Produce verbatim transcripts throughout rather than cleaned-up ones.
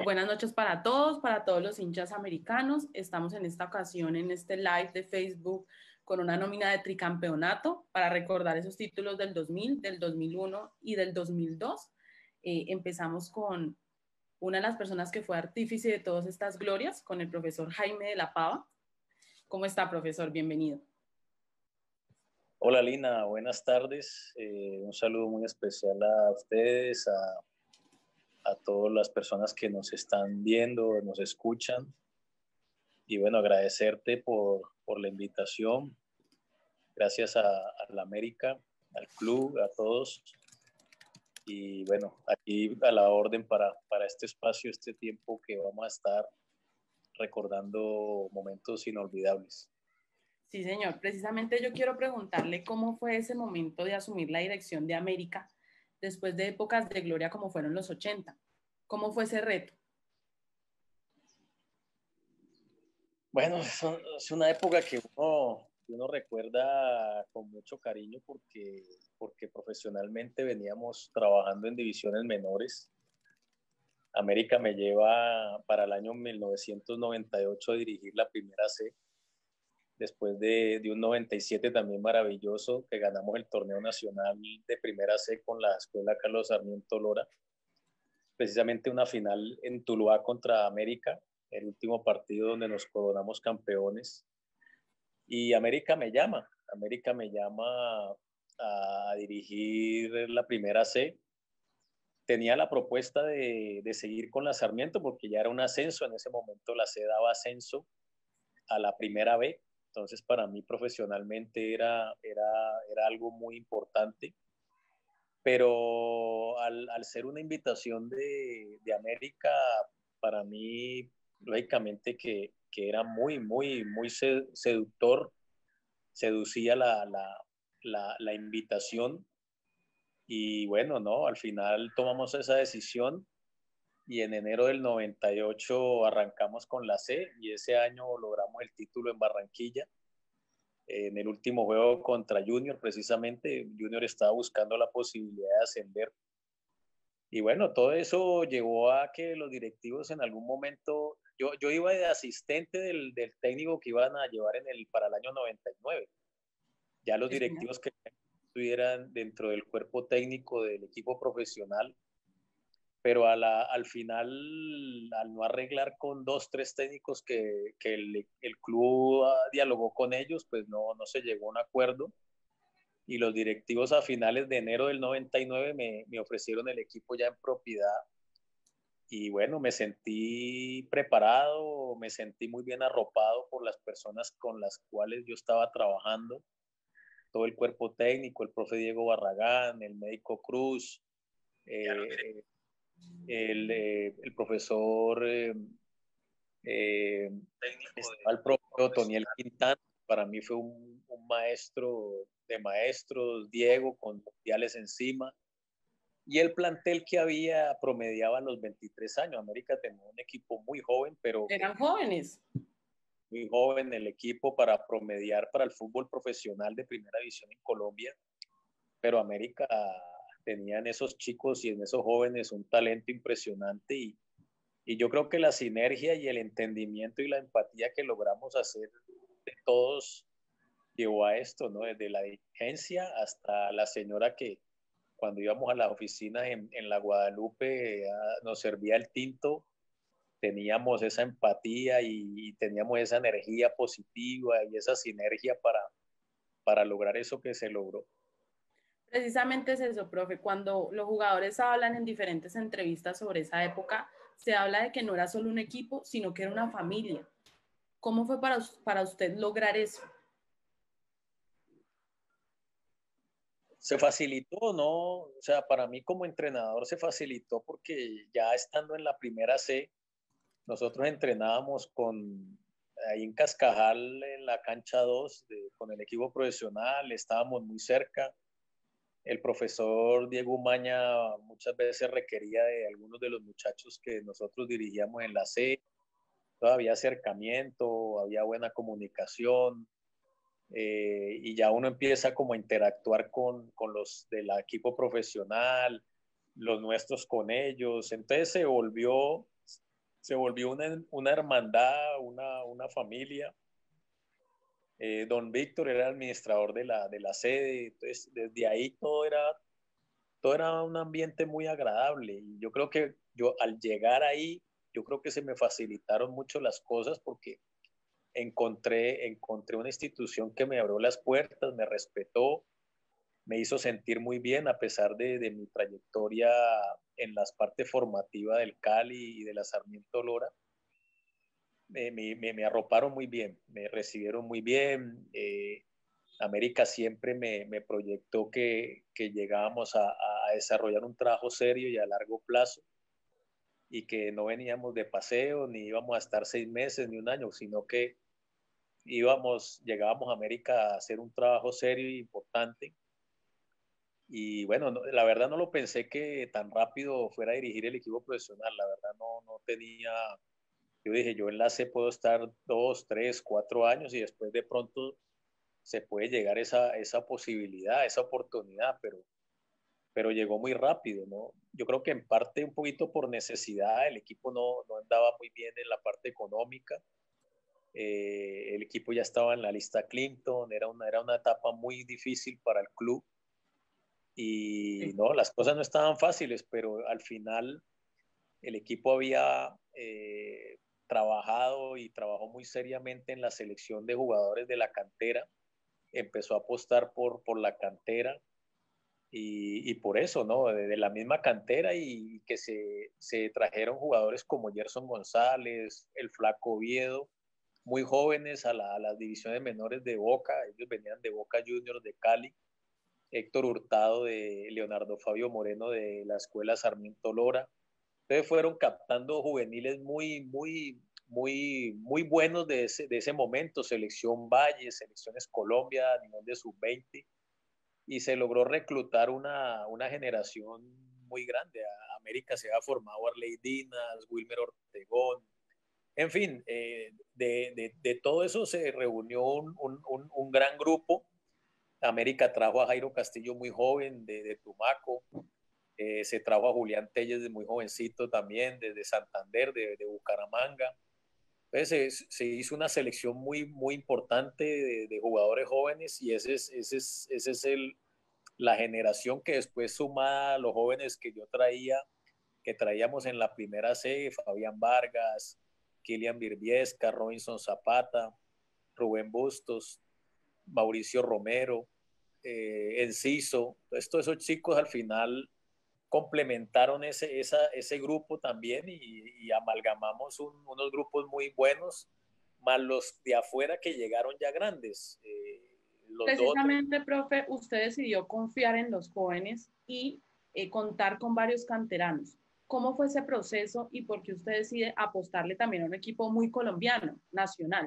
Buenas noches para todos, para todos los hinchas americanos. Estamos en esta ocasión en este live de Facebook con una nómina de tricampeonato para recordar esos títulos del dos mil, del dos mil uno y del dos mil dos. Eh, empezamos con una de las personas que fue artífice de todas estas glorias, con el profesor Jaime de la Pava. ¿Cómo está, profesor? Bienvenido. Hola Lina, buenas tardes. Eh, un saludo muy especial a ustedes, a, a todas las personas que nos están viendo, nos escuchan. Y bueno, agradecerte por, por la invitación. Gracias a, a la América, al club, a todos. Y bueno, aquí a la orden para, para este espacio, este tiempo que vamos a estar recordando momentos inolvidables. Sí, señor. Precisamente yo quiero preguntarle cómo fue ese momento de asumir la dirección de América después de épocas de gloria como fueron los ochenta. ¿Cómo fue ese reto? Bueno, es una época que uno, uno recuerda con mucho cariño porque, porque profesionalmente veníamos trabajando en divisiones menores. América me lleva para el año mil novecientos noventa y ocho a dirigir la primera C, después de, de un noventa y siete también maravilloso, que ganamos el torneo nacional de primera C con la Escuela Carlos Sarmiento Lora, precisamente una final en Tuluá contra América, el último partido donde nos coronamos campeones. Y América me llama, América me llama a dirigir la primera C. Tenía la propuesta de, de seguir con la Sarmiento porque ya era un ascenso, en ese momento la C daba ascenso a la primera B, entonces para mí profesionalmente era, era, era algo muy importante, pero al, al ser una invitación de, de América, para mí, lógicamente que, que era muy, muy, muy seductor, seducía la, la, la, la invitación y bueno, no, al final tomamos esa decisión y en enero del noventa y ocho arrancamos con la C y ese año logramos el título en Barranquilla. En el último juego contra Junior, precisamente, Junior estaba buscando la posibilidad de ascender. Y bueno, todo eso llevó a que los directivos en algún momento, yo, yo iba de asistente del, del técnico que iban a llevar en el, para el año noventa y nueve. Ya los Sí, señor. directivos que estuvieran dentro del cuerpo técnico del equipo profesional, pero a la, al final, al no arreglar con dos, tres técnicos que, que el, el club dialogó con ellos, pues no, no se llegó a un acuerdo. Y los directivos a finales de enero del noventa y nueve me, me ofrecieron el equipo ya en propiedad. Y bueno, me sentí preparado, me sentí muy bien arropado por las personas con las cuales yo estaba trabajando, todo el cuerpo técnico, el profe Diego Barragán, el médico Cruz, eh, el, eh, el profesor, eh, eh, estaba el profe Otoniel Quintana, para mí fue un, un maestro de maestros, Diego, con mundiales encima, y el plantel que había promediaba los veintitrés años. América tenía un equipo muy joven, pero que Eran jóvenes. muy joven el equipo para promediar para el fútbol profesional de primera división en Colombia, pero América tenía en esos chicos y en esos jóvenes un talento impresionante y, y yo creo que la sinergia y el entendimiento y la empatía que logramos hacer de todos llevó a esto, ¿no? Desde la dirigencia hasta la señora que cuando íbamos a las oficinas en, en la Guadalupe uh, nos servía el tinto, teníamos esa empatía y, y, teníamos esa energía positiva y esa sinergia para, para lograr eso que se logró. Precisamente es eso, profe. Cuando los jugadores hablan en diferentes entrevistas sobre esa época, se habla de que no era solo un equipo, sino que era una familia. ¿Cómo fue para, para usted lograr eso? Se facilitó, ¿no? O sea, para mí como entrenador se facilitó porque ya estando en la primera C, nosotros entrenábamos con, ahí en Cascajal, en la cancha dos, de, con el equipo profesional, estábamos muy cerca. El profesor Diego Umaña muchas veces requería de algunos de los muchachos que nosotros dirigíamos en la C. Todavía acercamiento, había buena comunicación, eh, y ya uno empieza como a interactuar con, con los del equipo profesional, los nuestros con ellos. Entonces se volvió se volvió una, una hermandad, una, una familia. Eh, don Víctor era el administrador de la, de la sede, entonces desde ahí todo era, todo era un ambiente muy agradable y yo creo que yo al llegar ahí, yo creo que se me facilitaron mucho las cosas porque encontré, encontré una institución que me abrió las puertas, me respetó, me hizo sentir muy bien a pesar de, de mi trayectoria en las partes formativas del Cali y de la Sarmiento Lora. Me, me, me arroparon muy bien, me recibieron muy bien. Eh, América siempre me, me proyectó que, que llegábamos a, a, desarrollar un trabajo serio y a largo plazo y que no veníamos de paseo ni íbamos a estar seis meses ni un año, sino que íbamos, llegábamos a América a hacer un trabajo serio e importante. Y bueno, no, la verdad no lo pensé que tan rápido fuera a dirigir el equipo profesional, la verdad no, no tenía, yo dije, yo en la C puedo estar dos, tres, cuatro años y después de pronto se puede llegar esa, esa posibilidad, esa oportunidad, pero, pero llegó muy rápido, ¿no? Yo creo que en parte un poquito por necesidad, el equipo no, no andaba muy bien en la parte económica, eh, el equipo ya estaba en la lista Clinton, era una, era una etapa muy difícil para el club y no, las cosas no estaban fáciles, pero al final el equipo había eh, trabajado y trabajó muy seriamente en la selección de jugadores de la cantera, empezó a apostar por, por la cantera y, y por eso, ¿no? De, de, la misma cantera y que se, se trajeron jugadores como Gerson González, el Flaco Oviedo, muy jóvenes a, la, a las divisiones menores de Boca, ellos venían de Boca Juniors de Cali, Héctor Hurtado de Leonardo Fabio Moreno de la Escuela Sarmiento Lora. Entonces fueron captando juveniles muy, muy, muy, muy buenos de ese, de ese momento, Selección Valle, Selecciones Colombia a nivel de sub veinte, y se logró reclutar una, una generación muy grande. A América se ha formado Arley Dinas, Wilmer Ortegón, en fin, eh, de, de, de, todo eso se reunió un, un, un gran grupo. América trajo a Jairo Castillo muy joven de, de Tumaco, eh, se trajo a Julián Telles de muy jovencito también, desde Santander, de, de Bucaramanga. Entonces se, se, hizo una selección muy, muy importante de, de jugadores jóvenes y ese es, ese es, ese es el, la generación que después sumada a los jóvenes que yo traía, que traíamos en la primera C, Fabián Vargas, Kilian Birbiesca, Robinson Zapata, Rubén Bustos, Mauricio Romero, eh, Enciso, entonces todos esos chicos al final complementaron ese, esa, ese grupo también y, y amalgamamos un, unos grupos muy buenos, más los de afuera que llegaron ya grandes. Eh, los dos, Precisamente, profe, usted decidió confiar en los jóvenes y eh, contar con varios canteranos. ¿Cómo fue ese proceso y por qué usted decide apostarle también a un equipo muy colombiano, nacional?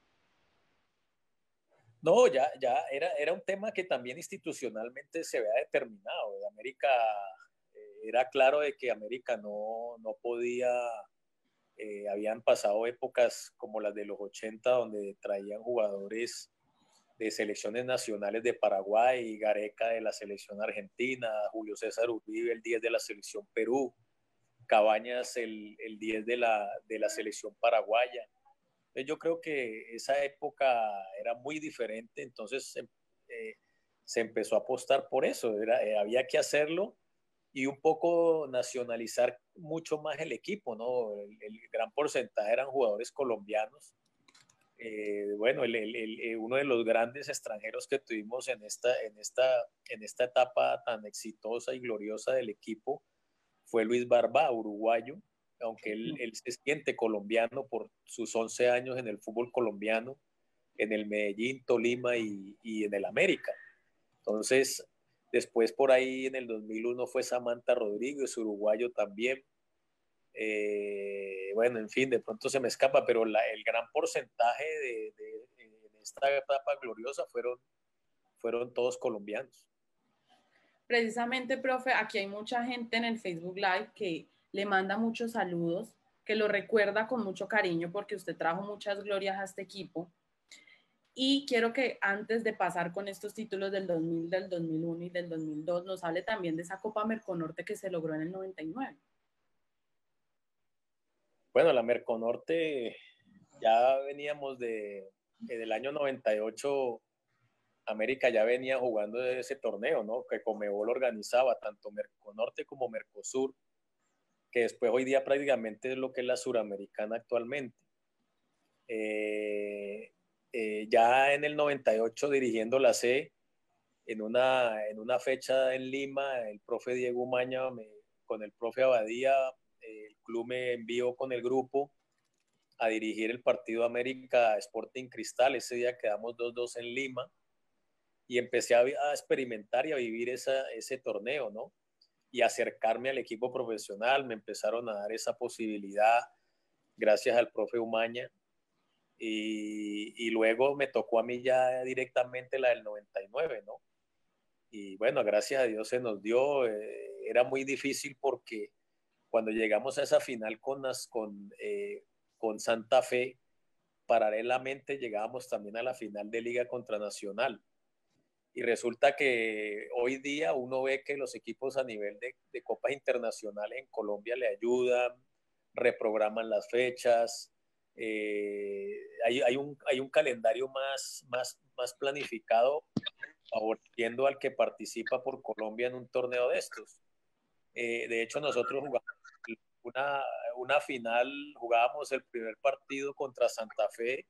No, ya, ya era, era un tema que también institucionalmente se había determinado. De América, eh, era claro de que América no, no podía, eh, habían pasado épocas como las de los ochenta donde traían jugadores de selecciones nacionales de Paraguay, Gareca de la selección argentina, Julio César Uribe el diez de la selección Perú, Cabañas el, el diez de la, de la selección paraguaya. Entonces yo creo que esa época era muy diferente, entonces eh, se empezó a apostar por eso, era, eh, había que hacerlo y un poco nacionalizar mucho más el equipo, ¿no? El, el gran porcentaje eran jugadores colombianos. Eh, bueno, el, el, el, uno de los grandes extranjeros que tuvimos en esta, en, esta, en esta etapa tan exitosa y gloriosa del equipo fue Luis Barba, uruguayo, aunque él, él se siente colombiano por sus once años en el fútbol colombiano, en el Medellín, Tolima y, y en el América. Entonces, después por ahí en el dos mil uno fue Samantha Rodríguez, uruguayo también. Eh, bueno, en fin, de pronto se me escapa, pero la, el gran porcentaje de, de, de, en esta etapa gloriosa fueron, fueron todos colombianos. Precisamente, profe, aquí hay mucha gente en el Facebook Live que le manda muchos saludos, que lo recuerda con mucho cariño porque usted trajo muchas glorias a este equipo. Y quiero que antes de pasar con estos títulos del dos mil, del dos mil uno y del dos mil dos, nos hable también de esa Copa Merconorte que se logró en el noventa y nueve. Bueno, la Merconorte ya veníamos de, del año noventa y ocho, América ya venía jugando ese torneo, ¿no? Que Conmebol organizaba, tanto Merconorte como Mercosur, que después hoy día prácticamente es lo que es la suramericana actualmente. Eh, eh, ya en el noventa y ocho dirigiendo la C, en una, en una fecha en Lima, el profe Diego Umaña me, con el profe Abadía, eh, el club me envió con el grupo a dirigir el partido América Sporting Cristal. Ese día quedamos dos dos en Lima y empecé a, a experimentar y a vivir esa, ese torneo, ¿no? Y acercarme al equipo profesional. Me empezaron a dar esa posibilidad gracias al profe Umaña. Y, y luego me tocó a mí ya directamente la del noventa y nueve, ¿no? Y bueno, gracias a Dios se nos dio. Eh, era muy difícil porque cuando llegamos a esa final con, las, con, eh, con Santa Fe, paralelamente llegábamos también a la final de Liga contra Nacional. Y resulta que hoy día uno ve que los equipos a nivel de, de copas internacionales en Colombia le ayudan, reprograman las fechas, eh, hay, hay, un, hay un calendario más, más, más planificado favoreciendo al que participa por Colombia en un torneo de estos. Eh, de hecho, nosotros jugamos una, una final, jugábamos el primer partido contra Santa Fe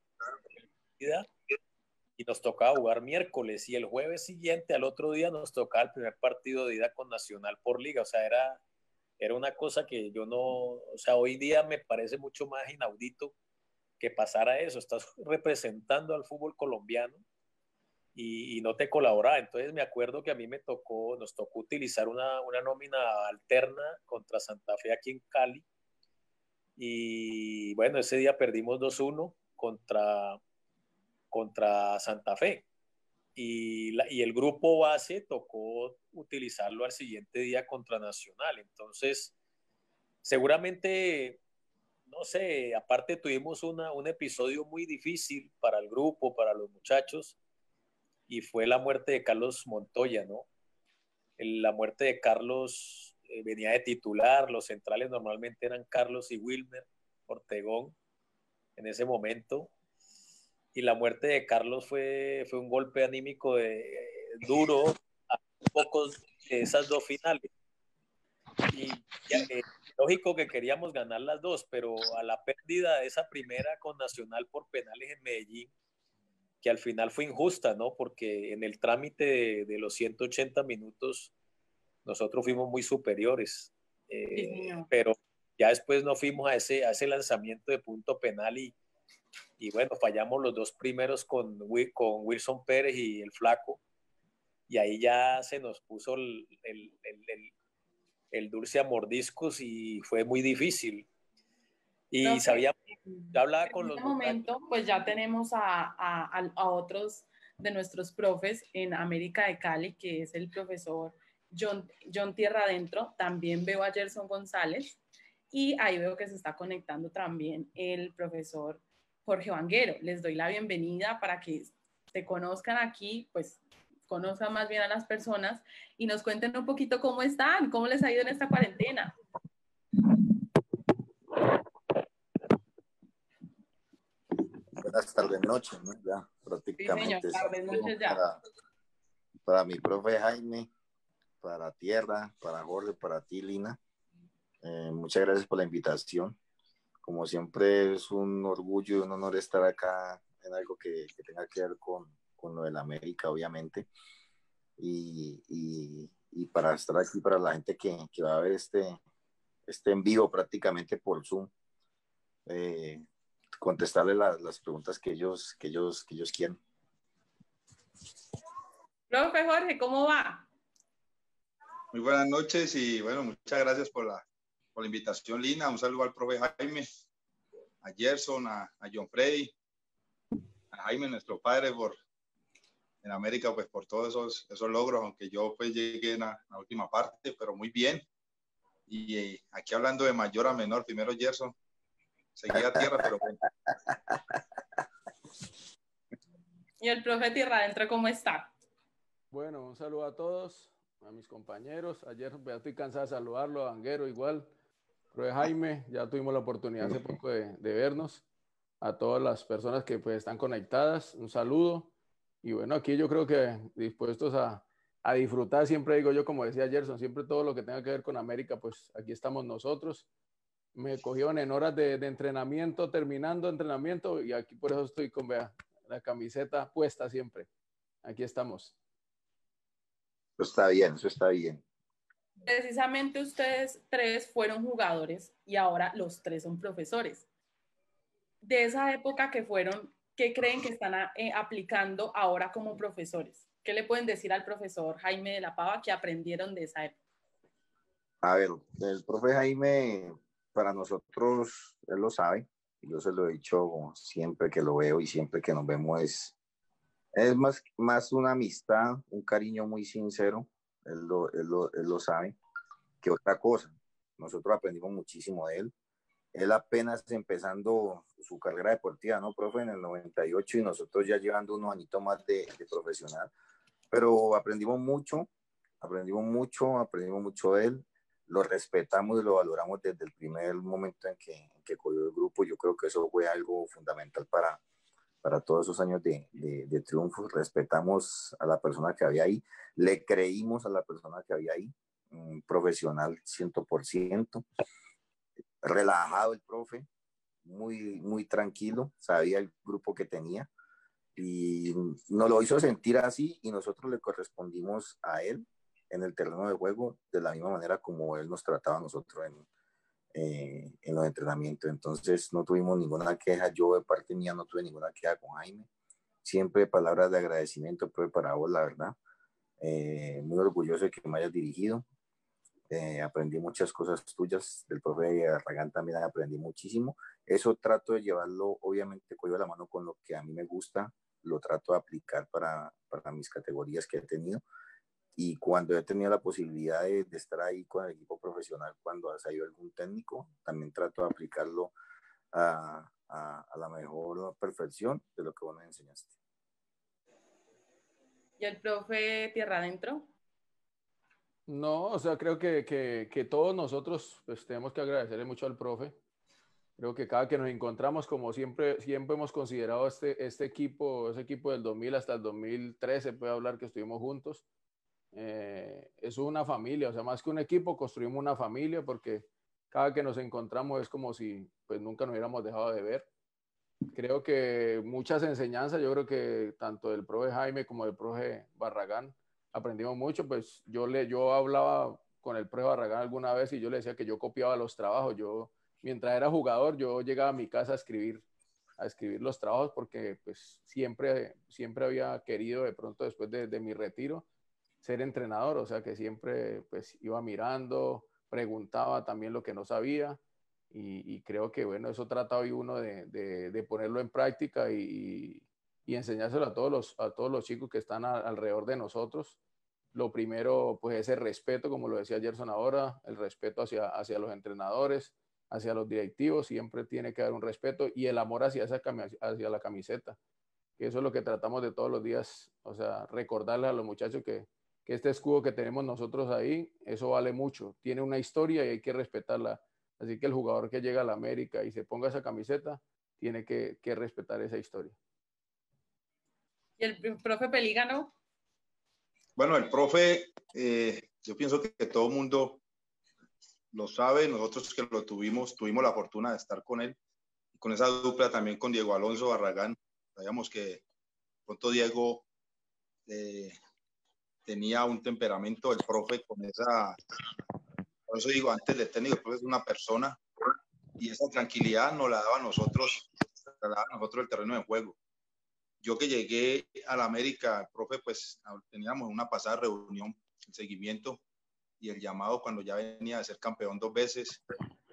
y nos tocaba jugar miércoles y el jueves siguiente, al otro día, nos tocaba el primer partido de ida con Nacional por liga. O sea, era, era una cosa que yo no, o sea, hoy día me parece mucho más inaudito que pasara eso. Estás representando al fútbol colombiano y, y no te colabora. Entonces me acuerdo que a mí me tocó, nos tocó utilizar una, una nómina alterna contra Santa Fe aquí en Cali. Y bueno, ese día perdimos dos uno contra, contra Santa Fe. Y, la, y el grupo base tocó utilizarlo al siguiente día contra Nacional. Entonces, seguramente, no sé, aparte tuvimos una, un episodio muy difícil para el grupo, para los muchachos, y fue la muerte de Carlos Montoya, ¿no? El, la muerte de Carlos eh, venía de titular, los centrales normalmente eran Carlos y Wilmer Ortegón en ese momento, y la muerte de Carlos fue, fue un golpe anímico de, duro a pocos de esas dos finales. Y ya, eh, lógico que queríamos ganar las dos, pero a la pérdida de esa primera con Nacional por penales en Medellín, que al final fue injusta, ¿no? Porque en el trámite de, de los ciento ochenta minutos nosotros fuimos muy superiores, eh, sí, pero ya después no fuimos a ese, a ese lanzamiento de punto penal y, y bueno, fallamos los dos primeros con, con Wilson Pérez y el Flaco, y ahí ya se nos puso el, el, el, el, el dulce a mordiscos y fue muy difícil. Y okay. sabía, ya hablaba con los... En este momento, pues ya tenemos a, a, a otros de nuestros profes en América de Cali, que es el profesor John, John Tierra Adentro. También veo a Gerson González y ahí veo que se está conectando también el profesor Jorge Vanguero. Les doy la bienvenida para que se conozcan aquí, pues conozcan más bien a las personas y nos cuenten un poquito cómo están, cómo les ha ido en esta cuarentena. Buenas tardes, noches, ¿no? Ya prácticamente. Sí, señor, tardes, noches ya. Para, para mi profe Jaime, para Tierra, para Jorge, para ti, Lina. Eh, muchas gracias por la invitación. Como siempre es un orgullo y un honor estar acá en algo que, que tenga que ver con, con lo de la América, obviamente. Y, y, y para estar aquí para la gente que, que va a ver este, este en vivo prácticamente por Zoom. Eh, contestarle la, las preguntas que ellos, que ellos, que ellos quieran. Profe Jorge, ¿cómo va? Muy buenas noches y bueno, muchas gracias por la, por la invitación, Lina. Un saludo al profe Jaime, a Gerson, a, a John Freddy, a Jaime, nuestro padre, por en América, pues por todos esos, esos logros, aunque yo pues llegué en la, en la última parte, pero muy bien. Y eh, aquí hablando de mayor a menor, primero Gerson, seguía a Tierra, pero bueno. Y el profe Tierra Adentro, ¿cómo está? Bueno, un saludo a todos, a mis compañeros. Ayer ya estoy cansado de saludarlo, a Vanguero igual. profe Jaime, ya tuvimos la oportunidad hace poco de, de vernos. A todas las personas que pues están conectadas, un saludo. Y bueno, aquí yo creo que dispuestos a, a disfrutar, siempre digo yo, como decía Gerson, siempre todo lo que tenga que ver con América, pues aquí estamos nosotros. Me cogieron en horas de, de entrenamiento, terminando entrenamiento, y aquí por eso estoy con, vea, la camiseta puesta siempre. Aquí estamos. Eso está bien, eso está bien. Precisamente ustedes tres fueron jugadores y ahora los tres son profesores. De esa época que fueron, ¿qué creen que están a, eh, aplicando ahora como profesores? ¿Qué le pueden decir al profesor Jaime de la Pava que aprendieron de esa época? A ver, el profe Jaime, para nosotros, él lo sabe, yo se lo he dicho siempre que lo veo y siempre que nos vemos, es, es más, más una amistad, un cariño muy sincero, él lo, él, lo, él lo sabe, que otra cosa. Nosotros aprendimos muchísimo de él. Él apenas empezando su carrera deportiva, ¿no, profe? En el noventa y ocho, y nosotros ya llevando unos añitos más de, de profesional. Pero aprendimos mucho, aprendimos mucho, aprendimos mucho de él. Lo respetamos y lo valoramos desde el primer momento en que, en que cogió el grupo. Yo creo que eso fue algo fundamental para, para todos esos años de, de, de triunfo. Respetamos a la persona que había ahí, le creímos a la persona que había ahí, un profesional cien por ciento. Relajado el profe, muy, muy tranquilo, sabía el grupo que tenía y nos lo hizo sentir así, y nosotros le correspondimos a él en el terreno de juego de la misma manera como él nos trataba a nosotros en, eh, en los entrenamientos. Entonces no tuvimos ninguna queja, yo de parte mía no tuve ninguna queja con Jaime, siempre palabras de agradecimiento, profe, para vos, la verdad. Eh, muy orgulloso de que me hayas dirigido. Eh, aprendí muchas cosas tuyas, del profe Barragán también aprendí muchísimo. Eso trato de llevarlo, obviamente, cogido a la mano con lo que a mí me gusta, lo trato de aplicar para, para mis categorías que he tenido. Y cuando he tenido la posibilidad de, de estar ahí con el equipo profesional, cuando ha salido algún técnico, también trato de aplicarlo a, a, a la mejor perfección de lo que vos me enseñaste. ¿Y el profe Tierra Adentro? No, o sea, creo que, que, que todos nosotros pues, tenemos que agradecerle mucho al profe. Creo que cada que nos encontramos, como siempre, siempre hemos considerado este, este equipo, ese equipo del dos mil hasta el dos mil trece, puede hablar que estuvimos juntos. Eh, es una familia, o sea, más que un equipo, construimos una familia, porque cada que nos encontramos es como si pues nunca nos hubiéramos dejado de ver. Creo que muchas enseñanzas, yo creo que tanto del profe Jaime como del profe Barragán aprendimos mucho. Pues yo, le, yo hablaba con el profe Barragán alguna vez y yo le decía que yo copiaba los trabajos. Yo, mientras era jugador, yo llegaba a mi casa a escribir, a escribir los trabajos, porque pues siempre, siempre había querido de pronto después de, de mi retiro ser entrenador, o sea que siempre pues iba mirando, preguntaba también lo que no sabía. Y, y creo que, bueno, eso trata hoy uno de, de, de ponerlo en práctica y, y enseñárselo a todos los, a todos los chicos que están a, alrededor de nosotros. Lo primero, pues, es el respeto, como lo decía Gerson ahora, el respeto hacia, hacia los entrenadores, hacia los directivos, siempre tiene que haber un respeto, y el amor hacia, esa, hacia la camiseta, que eso es lo que tratamos de todos los días, o sea, recordarles a los muchachos que, que este escudo que tenemos nosotros ahí, eso vale mucho, tiene una historia y hay que respetarla. Así que el jugador que llega a la América y se ponga esa camiseta tiene que, que respetar esa historia. ¿Y el profe Pelígano? Bueno, el profe, eh, yo pienso que, que todo el mundo lo sabe. Nosotros que lo tuvimos, tuvimos la fortuna de estar con él, y con esa dupla también con Diego Alonso Barragán. Sabíamos que pronto Diego eh, tenía un temperamento, el profe, con esa, por eso digo, antes de técnico, el profe es una persona, y esa tranquilidad nos la daba a nosotros, nos la daba a nosotros el terreno de juego. Yo que llegué a la América, profe, pues teníamos una pasada reunión, el seguimiento y el llamado cuando ya venía de ser campeón dos veces,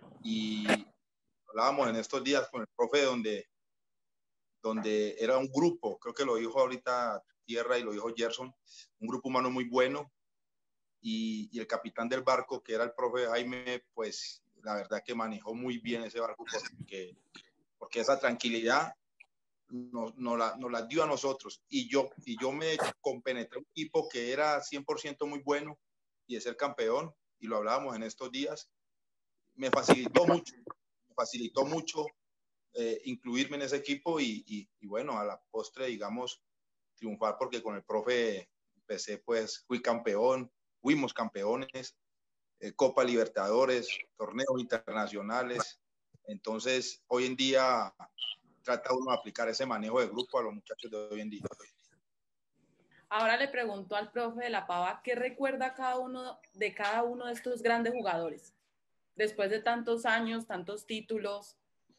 y hablábamos en estos días con el profe donde, donde era un grupo, creo que lo dijo ahorita Tierra y lo dijo Gerson, un grupo humano muy bueno, y, y el capitán del barco, que era el profe Jaime, pues la verdad que manejó muy bien ese barco, porque, porque esa tranquilidad nos, nos, la, nos la dio a nosotros, y yo, y yo me compenetré un equipo que era cien por ciento muy bueno, y de ser campeón, y lo hablábamos en estos días, me facilitó mucho, me facilitó mucho eh, incluirme en ese equipo y, y, y bueno, a la postre, digamos, triunfar, porque con el profe empecé, pues, fui campeón, fuimos campeones, eh, Copa Libertadores, torneos internacionales. Entonces, hoy en día trata uno de aplicar ese manejo de grupo a los muchachos de hoy en día. Ahora le pregunto al profe de la Pava, ¿qué recuerda cada uno de cada uno de estos grandes jugadores? Después de tantos años, tantos títulos.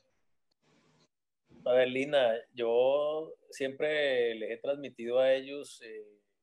A ver, Lina, yo siempre les he transmitido a ellos, eh,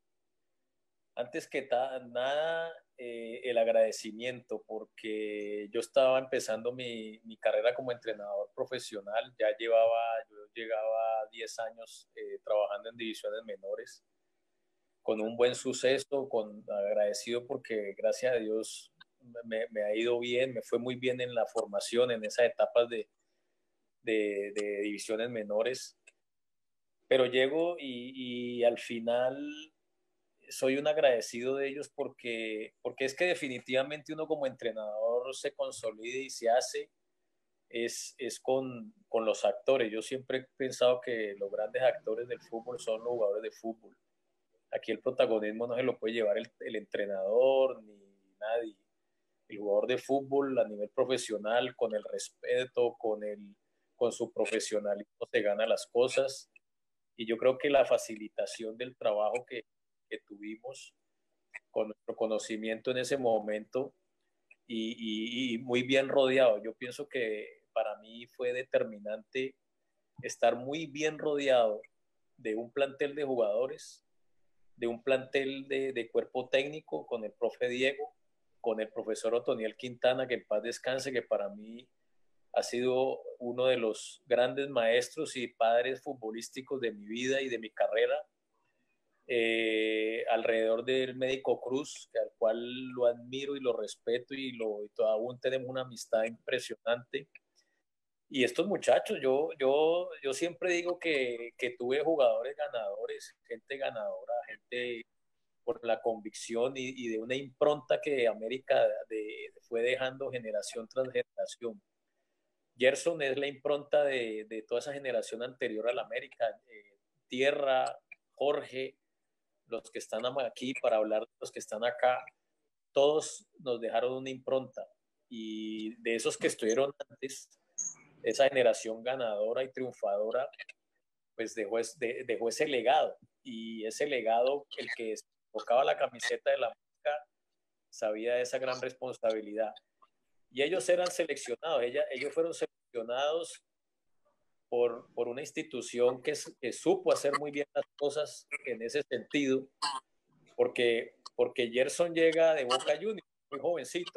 antes que nada, eh, el agradecimiento, porque yo estaba empezando mi, mi carrera como entrenador profesional, ya llevaba, yo llegaba diez años eh, trabajando en divisiones menores, con un buen suceso, con, agradecido porque gracias a Dios me, me ha ido bien, me fue muy bien en la formación, en esas etapas de, de, de divisiones menores, pero llego y, y al final soy un agradecido de ellos porque, porque es que definitivamente uno como entrenador se consolida y se hace es, es con, con los actores. Yo siempre he pensado que los grandes actores del fútbol son los jugadores de fútbol. Aquí el protagonismo no se lo puede llevar el, el entrenador ni nadie. El jugador de fútbol a nivel profesional, con el respeto, con, el, con su profesionalismo, se gana las cosas. Y yo creo que la facilitación del trabajo que, que tuvimos con nuestro conocimiento en ese momento y, y, y muy bien rodeado. Yo pienso que para mí fue determinante estar muy bien rodeado de un plantel de jugadores, de un plantel de, de cuerpo técnico con el profe Diego, con el profesor Otoniel Quintana, que en paz descanse, que para mí ha sido uno de los grandes maestros y padres futbolísticos de mi vida y de mi carrera. Eh, alrededor del médico Cruz, que al cual lo admiro y lo respeto y, lo, y todo, aún tenemos una amistad impresionante. Y estos muchachos, yo, yo, yo siempre digo que, que tuve jugadores ganadores, gente ganadora, gente por la convicción y, y de una impronta que América de, fue dejando generación tras generación. Gerson es la impronta de, de toda esa generación anterior a la América. Eh, Tierra, Jorge, los que están aquí, para hablar de los que están acá, todos nos dejaron una impronta. Y de esos que estuvieron antes, esa generación ganadora y triunfadora, pues dejó, de, dejó ese legado. Y ese legado, el que tocaba la camiseta de la América, sabía de esa gran responsabilidad. Y ellos eran seleccionados, ella, ellos fueron seleccionados por, por una institución que, que supo hacer muy bien las cosas en ese sentido, porque, porque Gerson llega de Boca Juniors, muy jovencito.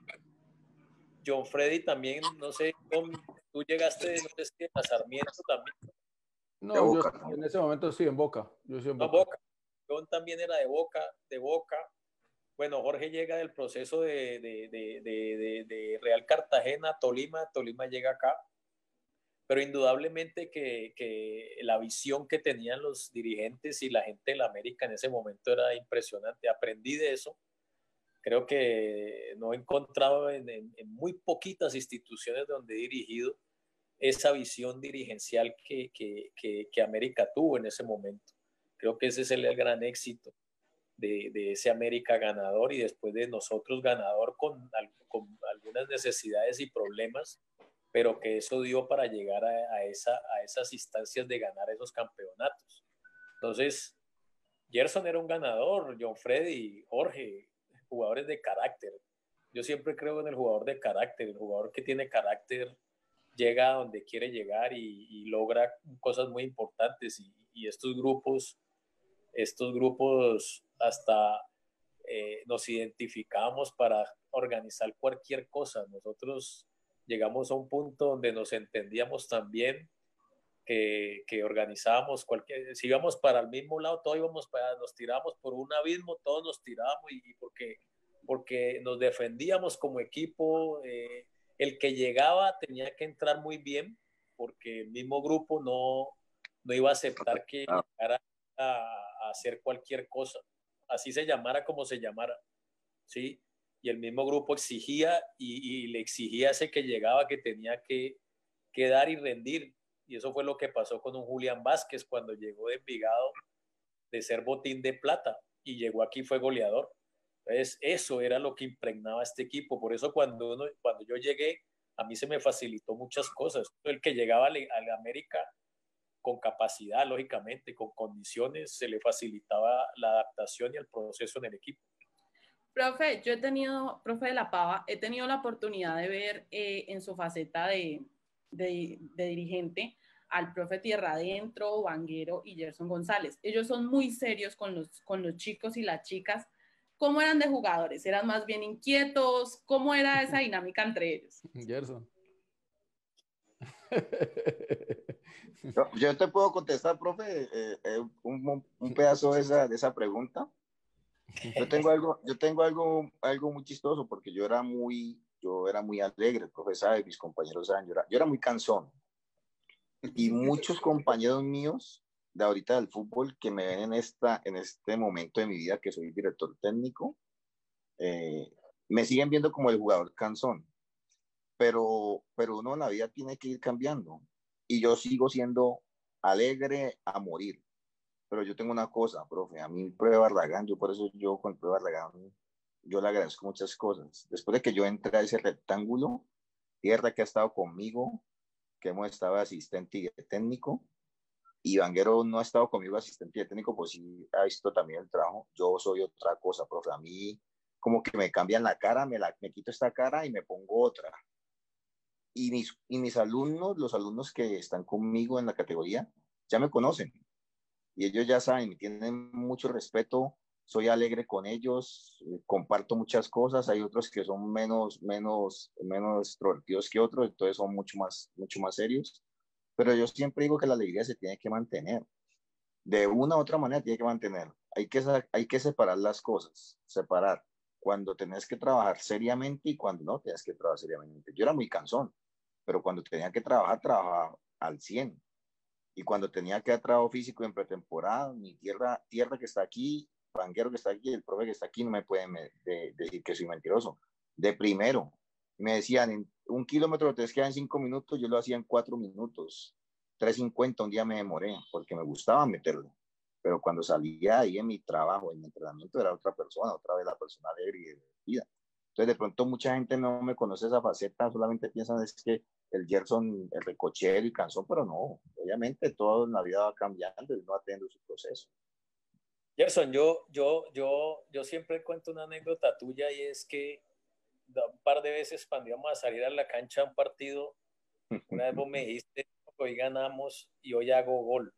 John Freddy también, no sé, tú llegaste, no sé si a Sarmiento también. No, yo en ese momento sí, en Boca. Yo sí en no, Boca. Boca. John también era de Boca, de Boca. Bueno, Jorge llega del proceso de, de, de, de, de Real Cartagena, Tolima, Tolima llega acá, pero indudablemente que, que la visión que tenían los dirigentes y la gente de la América en ese momento era impresionante. Aprendí de eso. Creo que no he encontrado en, en, en muy poquitas instituciones donde he dirigido esa visión dirigencial que, que, que, que América tuvo en ese momento. Creo que ese es el, el gran éxito de, de ese América ganador y después de nosotros ganador con, con algunas necesidades y problemas, pero que eso dio para llegar a, a, esa, a esas instancias de ganar esos campeonatos. Entonces, Gerson era un ganador, John Freddy, Jorge, jugadores de carácter. Yo siempre creo en el jugador de carácter, el jugador que tiene carácter llega a donde quiere llegar y, y logra cosas muy importantes y, y estos grupos, estos grupos hasta eh, nos identificamos para organizar cualquier cosa. Nosotros llegamos a un punto donde nos entendíamos tan bien que, que organizábamos cualquier, si íbamos para el mismo lado, todos íbamos para, nos tirábamos por un abismo, todos nos tirábamos y, y porque, porque nos defendíamos como equipo, eh, el que llegaba tenía que entrar muy bien porque el mismo grupo no, no iba a aceptar que llegara a, a hacer cualquier cosa, así se llamara como se llamara, ¿sí? y el mismo grupo exigía y, y le exigía a ese que llegaba que tenía que, que dar y rendir. Y eso fue lo que pasó con un Julián Vázquez cuando llegó de Envigado de ser botín de plata y llegó aquí fue goleador. Entonces eso era lo que impregnaba este equipo. Por eso cuando, uno, cuando yo llegué, a mí se me facilitó muchas cosas. El que llegaba a la América con capacidad, lógicamente, con condiciones, se le facilitaba la adaptación y el proceso en el equipo. Profe, yo he tenido, profe de la Pava, he tenido la oportunidad de ver eh, en su faceta de, de, de dirigente al profe Tierra Adentro, Vanguero y Gerson González. Ellos son muy serios con los, con los chicos y las chicas. ¿Cómo eran de jugadores? ¿Eran más bien inquietos? ¿Cómo era esa dinámica entre ellos? Gerson. Yo, yo te puedo contestar, profe, eh, eh, un, un pedazo de esa, de esa pregunta. Yo tengo algo, yo tengo algo, algo muy chistoso porque yo era muy, yo era muy alegre, el profe sabe, mis compañeros saben, yo era, yo era muy cansón. Y muchos compañeros míos de ahorita del fútbol que me ven en, esta, en este momento de mi vida que soy director técnico, eh, me siguen viendo como el jugador cansón. Pero, pero uno en la vida tiene que ir cambiando. Y yo sigo siendo alegre a morir. Pero yo tengo una cosa, profe, a mí Prueba Barragán, yo por eso yo con Prueba Barragán, yo le agradezco muchas cosas. Después de que yo entré a ese rectángulo, Tierra que ha estado conmigo, que hemos estado asistente y técnico, y Vanguero no ha estado conmigo asistente y técnico, pues sí ha visto también el trabajo. Yo soy otra cosa, profe, a mí como que me cambian la cara, me, la, me quito esta cara y me pongo otra. Y mis, y mis alumnos, los alumnos que están conmigo en la categoría, ya me conocen. Y ellos ya saben, me tienen mucho respeto, soy alegre con ellos, eh, comparto muchas cosas, hay otros que son menos, menos, menos extrovertidos que otros, entonces son mucho más, mucho más serios, pero yo siempre digo que la alegría se tiene que mantener, de una u otra manera tiene que mantener, hay que, hay que separar las cosas, separar, cuando tenés que trabajar seriamente y cuando no tenés que trabajar seriamente. Yo era muy cansón, pero cuando tenía que trabajar, trabajaba al cien. Y cuando tenía que dar trabajo físico en pretemporada, mi tierra, tierra que está aquí, Vanguero que está aquí, el profe que está aquí, no me pueden me, de, decir que soy mentiroso. De primero, me decían, en un kilómetro te queda en cinco minutos, yo lo hacía en cuatro minutos. tres cincuenta un día me demoré, porque me gustaba meterlo. Pero cuando salía ahí en mi trabajo, en mi entrenamiento, era otra persona, otra vez la persona alegre y divertida. Entonces, de pronto, mucha gente no me conoce esa faceta, solamente piensan es que el Gerson, el recochero y cansón, pero no, obviamente todo en la vida va cambiando y no atiende su proceso. Gerson, yo, yo, yo, yo siempre cuento una anécdota tuya y es que un par de veces cuando íbamos a salir a la cancha a un partido, una vez vos me dijiste, hoy ganamos y hoy hago gol.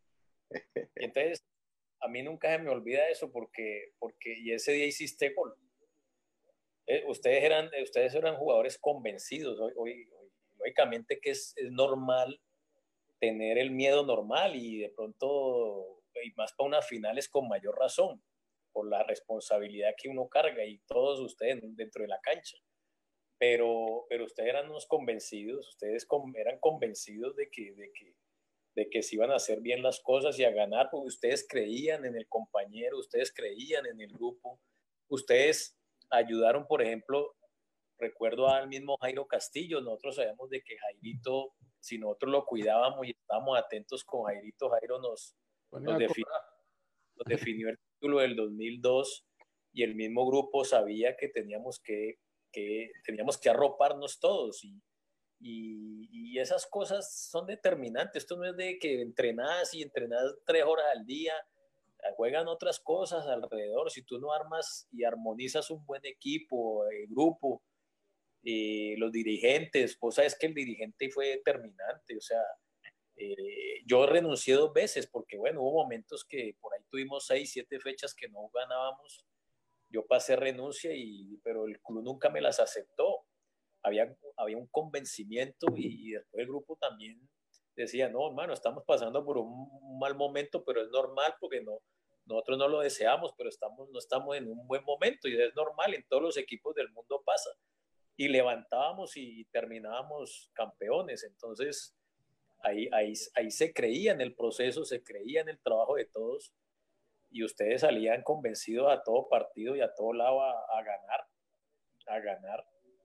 Y entonces, a mí nunca se me olvida eso porque, porque y ese día hiciste gol. Eh, ustedes, eran, ustedes eran jugadores convencidos. Hoy, hoy, hoy lógicamente que es, es normal tener el miedo normal y de pronto, y más para unas finales con mayor razón, por la responsabilidad que uno carga y todos ustedes dentro de la cancha. Pero, pero ustedes eran unos convencidos, ustedes eran convencidos de que, de, que, de que se iban a hacer bien las cosas y a ganar, porque ustedes creían en el compañero, ustedes creían en el grupo, ustedes ayudaron, por ejemplo, recuerdo al mismo Jairo Castillo, nosotros sabemos de que Jairito, si nosotros lo cuidábamos y estábamos atentos con Jairito, Jairo nos, nos, definió, nos definió el título del dos mil dos y el mismo grupo sabía que teníamos que, que, teníamos que arroparnos todos y, y, y esas cosas son determinantes. Esto no es de que entrenás y entrenás tres horas al día, juegan otras cosas alrededor. Si tú no armas y armonizas un buen equipo, el grupo, eh, los dirigentes, vos sabes que el dirigente fue determinante, o sea, eh, yo renuncié dos veces porque, bueno, hubo momentos que por ahí tuvimos seis, siete fechas que no ganábamos, yo pasé renuncia, y, pero el club nunca me las aceptó, había, había un convencimiento y, y después el grupo también decía, no, hermano, estamos pasando por un, un mal momento, pero es normal porque no, nosotros no lo deseamos, pero estamos, no estamos en un buen momento y es normal, en todos los equipos del mundo pasa. Y levantábamos y terminábamos campeones. Entonces, ahí, ahí, ahí se creía en el proceso, se creía en el trabajo de todos y ustedes salían convencidos a todo partido y a todo lado a, a ganar. a ganar.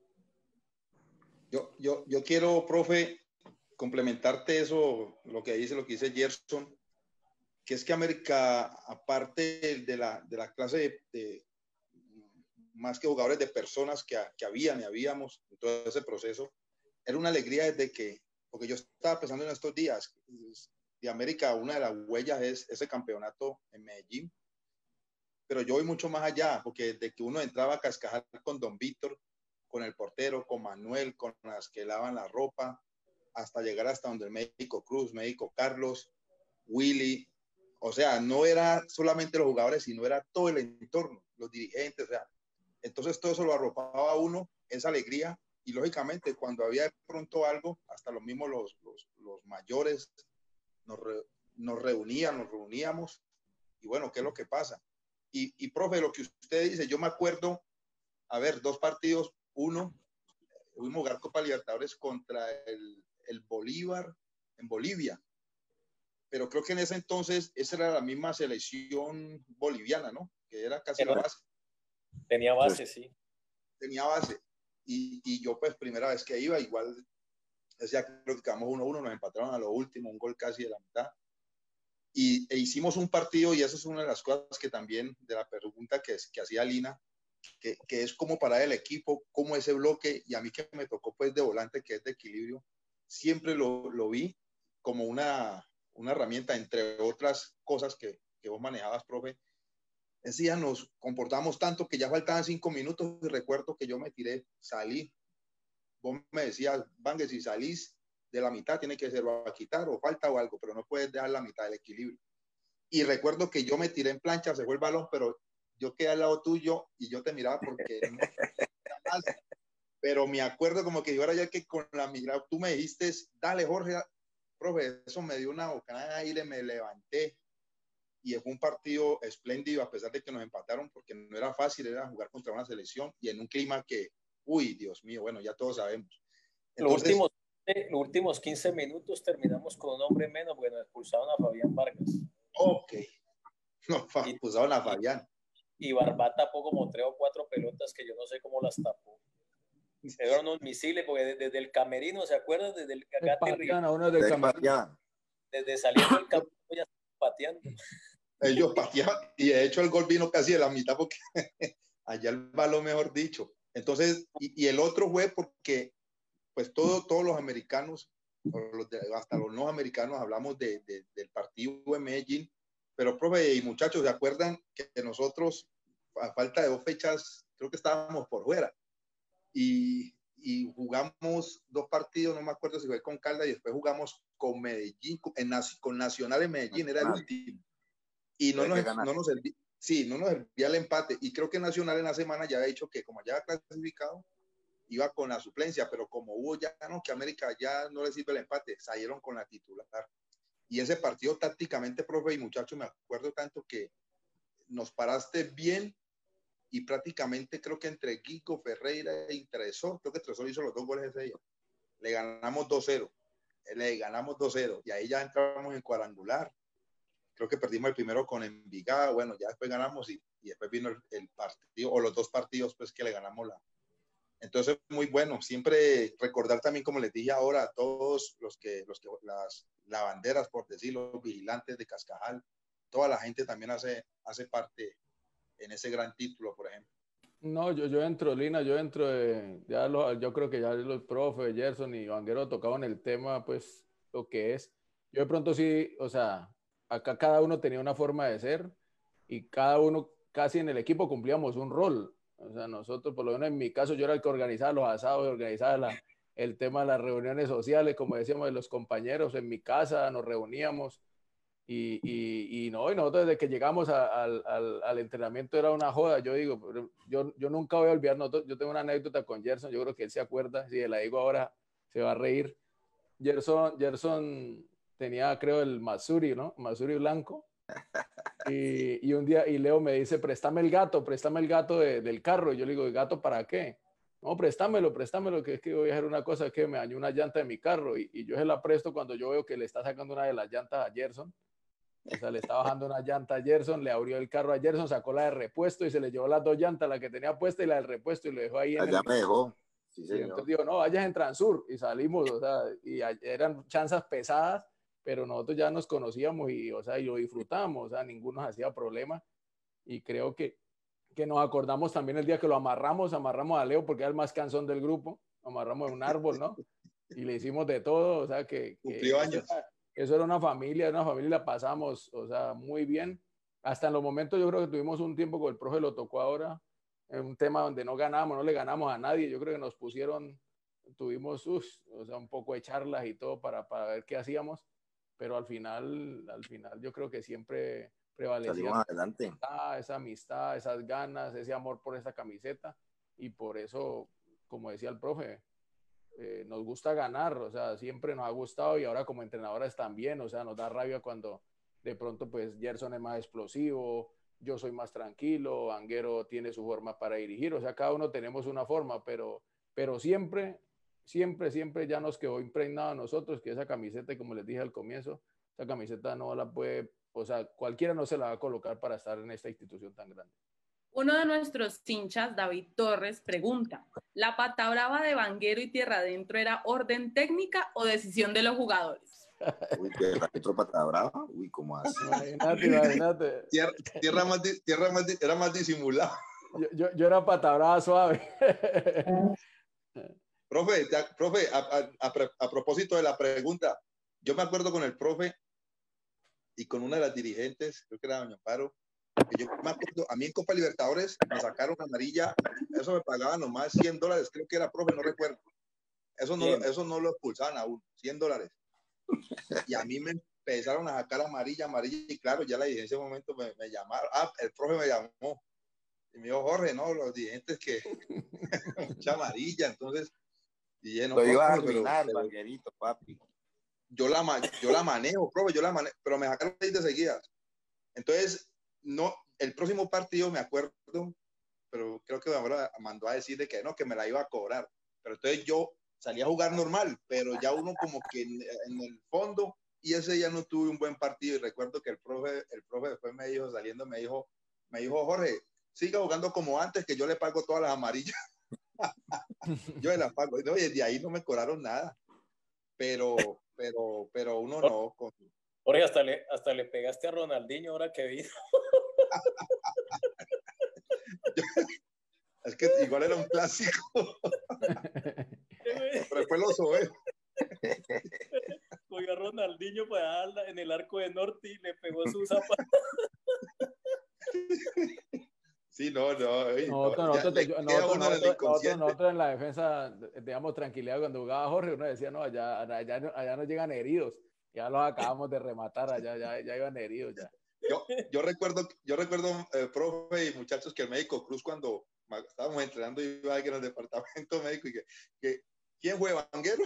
Yo, yo, yo quiero, profe, complementarte eso, lo que dice, lo que dice Gerson, que es que América, aparte de la, de la clase de, de más que jugadores, de personas que, que habían y habíamos en todo ese proceso, era una alegría desde que, porque yo estaba pensando en estos días, de América, una de las huellas es ese campeonato en Medellín, pero yo voy mucho más allá, porque desde que uno entraba a Cascajal con Don Víctor, con el portero, con Manuel, con las que lavan la ropa, hasta llegar hasta donde el médico Cruz, médico Carlos, Willy, o sea, no era solamente los jugadores, sino era todo el entorno, los dirigentes, o sea, entonces todo eso lo arropaba a uno, esa alegría, y lógicamente cuando había de pronto algo, hasta los mismos los, los, los mayores nos, re, nos reunían, nos reuníamos, y bueno, ¿qué es lo que pasa? Y, y profe, lo que usted dice, yo me acuerdo, a ver, dos partidos, uno, fuimos a jugar Copa Libertadores contra el, el Bolívar en Bolivia, pero creo que en ese entonces esa era la misma selección boliviana, ¿no? Que era casi Pero, la base. Tenía base, sí. Tenía base. Y, y yo, pues, primera vez que iba, igual, decía, creo que quedamos uno a uno, nos empataron a lo último, un gol casi de la mitad. Y e hicimos un partido, y eso es una de las cosas que también, de la pregunta que, que hacía Lina, que, que es como para el equipo, como ese bloque, y a mí que me tocó, pues, de volante, que es de equilibrio, siempre lo, lo vi como una, una herramienta, entre otras cosas que, que vos manejabas, profe. Ese día nos comportamos tanto que ya faltaban cinco minutos y recuerdo que yo me tiré, salí. Vos me decías, Vangue, si salís de la mitad tiene que ser o a quitar o falta o algo, pero no puedes dejar la mitad del equilibrio. Y recuerdo que yo me tiré en plancha, se fue el balón, pero yo quedé al lado tuyo y yo te miraba porque no era más. Pero me acuerdo como que yo era ya que con la mirada, tú me dijiste, dale Jorge, profe, eso me dio una bocanada de aire, me levanté. Y fue un partido espléndido, a pesar de que nos empataron, porque no era fácil, era jugar contra una selección y en un clima que, uy, Dios mío, bueno, ya todos sabemos. Entonces, los, últimos, los últimos quince minutos terminamos con un hombre menos, porque nos expulsaron a Fabián Vargas. Ok, nos expulsaron a Fabián. Y, y Barbat tapó como tres o cuatro pelotas que yo no sé cómo las tapó. Eran unos misiles, porque desde, desde el camerino, ¿se acuerdan? Desde el cagate uno del camerino. Desde saliendo del campo ya pateando. Ellos pateaban y de hecho el gol vino casi de la mitad porque allá el balón, mejor dicho. Entonces, y, y el otro fue porque pues todo, todos los americanos, los de, hasta los no americanos, hablamos de, de, del partido en Medellín, pero profe y muchachos, ¿se acuerdan que nosotros, a falta de dos fechas, creo que estábamos por fuera? Y, y jugamos dos partidos, no me acuerdo si fue con Caldas y después jugamos con Medellín, en, con Nacional en Medellín, era el último. Y no nos, no, nos servía, sí, no nos servía el empate. Y creo que Nacional en la semana ya había dicho que como ya había clasificado, iba con la suplencia, pero como hubo ya, no, que América ya no le sirve el empate, salieron con la titular. Y ese partido tácticamente, profe y muchachos, me acuerdo tanto que nos paraste bien y prácticamente creo que entre Guico, Ferreira e Tresor, creo que Tresor hizo los dos goles ese día. Le ganamos dos cero. Le ganamos dos cero. Y ahí ya entramos en cuadrangular. Creo que perdimos el primero con Envigado, bueno, ya después ganamos y, y después vino el, el partido, o los dos partidos pues que le ganamos la. Entonces, muy bueno, siempre recordar también, como les dije ahora, a todos los que, los que las lavanderas, por decirlo, los vigilantes de Cascajal, toda la gente también hace, hace parte en ese gran título, por ejemplo. No, yo, yo entro, Lina, yo entro, de, ya lo, yo creo que ya los profes, Gerson y Vanguero tocaban el tema, pues, lo que es. Yo de pronto sí, o sea, acá cada uno tenía una forma de ser y cada uno casi en el equipo cumplíamos un rol. O sea, nosotros, por lo menos en mi caso, yo era el que organizaba los asados, organizaba la, el tema de las reuniones sociales, como decíamos, de los compañeros en mi casa, nos reuníamos y, y, y no, y nosotros desde que llegamos a, al, al, al entrenamiento era una joda. Yo digo, yo, yo nunca voy a olvidar, nosotros, yo tengo una anécdota con Gerson, yo creo que él se acuerda, si la digo ahora se va a reír. Gerson, Gerson tenía, creo, el Masuri, ¿no? Masuri blanco. Y, y un día, y Leo me dice, préstame el gato, préstame el gato de, del carro. Y yo le digo, ¿el gato para qué? No, préstamelo, préstamelo, que es que voy a hacer una cosa, que me dañó una llanta de mi carro. Y, y yo se la presto cuando yo veo que le está sacando una de las llantas a Gerson. O sea, le estaba bajando una llanta a Gerson, le abrió el carro a Gerson, sacó la de repuesto y se le llevó las dos llantas, la que tenía puesta y la del repuesto, y lo dejó ahí en Allá el... me dejó. Sí, y señor. entonces digo, no, vayas en Transur, y salimos, o sea, y eran chanzas pesadas, pero nosotros ya nos conocíamos y, o sea, y lo disfrutamos, o sea, ninguno nos hacía problema, y creo que, que nos acordamos también el día que lo amarramos, amarramos a Leo porque era el más cansón del grupo, lo amarramos en un árbol, ¿no? Y le hicimos de todo, o sea, que, que Cumplió años. Eso, era, eso era una familia, una familia, la pasamos, o sea, muy bien. Hasta en los momentos yo creo que tuvimos un tiempo con el profe, lo tocó ahora, en un tema donde no ganamos, no le ganamos a nadie, yo creo que nos pusieron, tuvimos, uf, o sea, un poco de charlas y todo para, para ver qué hacíamos, pero al final, al final yo creo que siempre prevalecía Salimos adelante. Esa, esa amistad, esas ganas, ese amor por esa camiseta, y por eso, como decía el profe, eh, nos gusta ganar, o sea, siempre nos ha gustado, y ahora como entrenadores también, o sea, nos da rabia cuando de pronto pues Gerson es más explosivo, yo soy más tranquilo, Anguero tiene su forma para dirigir, o sea, cada uno tenemos una forma, pero, pero siempre, siempre, siempre ya nos quedó impregnado a nosotros que esa camiseta, como les dije al comienzo, esa camiseta no la puede, o sea, cualquiera no se la va a colocar para estar en esta institución tan grande. Uno de nuestros hinchas, David Torres, pregunta, ¿la pata brava de Vanguero y Tierra Adentro era orden técnica o decisión de los jugadores? Uy, ¿Tierra Adentro pata brava? Uy, ¿cómo así? Imagínate, imagínate. Tierra, tierra, más, tierra más, era más disimulada. Yo, yo, yo era pata brava suave. Profe, te, profe a, a, a, a propósito de la pregunta, yo me acuerdo con el profe y con una de las dirigentes, creo que era doña Amparo, que yo me acuerdo, a mí en Copa Libertadores me sacaron amarilla, eso me pagaban nomás cien dólares, creo que era, profe, no recuerdo. Eso no, eso no lo expulsaban a uno, cien dólares. Y a mí me empezaron a sacar amarilla, amarilla, y claro, ya la dirigencia en ese momento me, me llamaron, ah, el profe me llamó, y me dijo, Jorge, no, los dirigentes que, mucha amarilla, entonces, y dije, no, lo iba a profe, arruinar, pero, Vanguerito, papi. Yo la, yo la manejo, profe, yo la manejo, pero me sacaron seis de seguidas. Entonces, no, el próximo partido me acuerdo, pero creo que ahora mandó a decir de que no, que me la iba a cobrar. Pero entonces yo salí a jugar normal, pero ya uno como que en, en el fondo, y ese ya no tuve un buen partido. Y recuerdo que el profe, el profe después me dijo, saliendo, me dijo, me dijo, Jorge, siga jugando como antes, que yo le pago todas las amarillas. Yo le las pago. No, y desde ahí no me cobraron nada. Pero, pero, pero uno no. Con... Jorge, hasta le, hasta le pegaste a Ronaldinho ahora que vino. Es que igual era un clásico. Pero después lo sobe. Cogió a Ronaldinho para en el arco de norte y le pegó su zapato. Sí, no, no. Ey, nosotros, no nosotros, ya, nosotros, nosotros, nosotros, nosotros, nosotros en la defensa, digamos, tranquilidad, cuando jugaba Jorge, uno decía, no, allá, allá, allá no llegan heridos. Ya los acabamos de rematar, allá ya, ya iban heridos. Ya. Yo, yo recuerdo, yo recuerdo eh, profe y muchachos, que el médico Cruz, cuando estábamos entrenando, iba en el departamento médico y que, que ¿quién fue, Vanguero?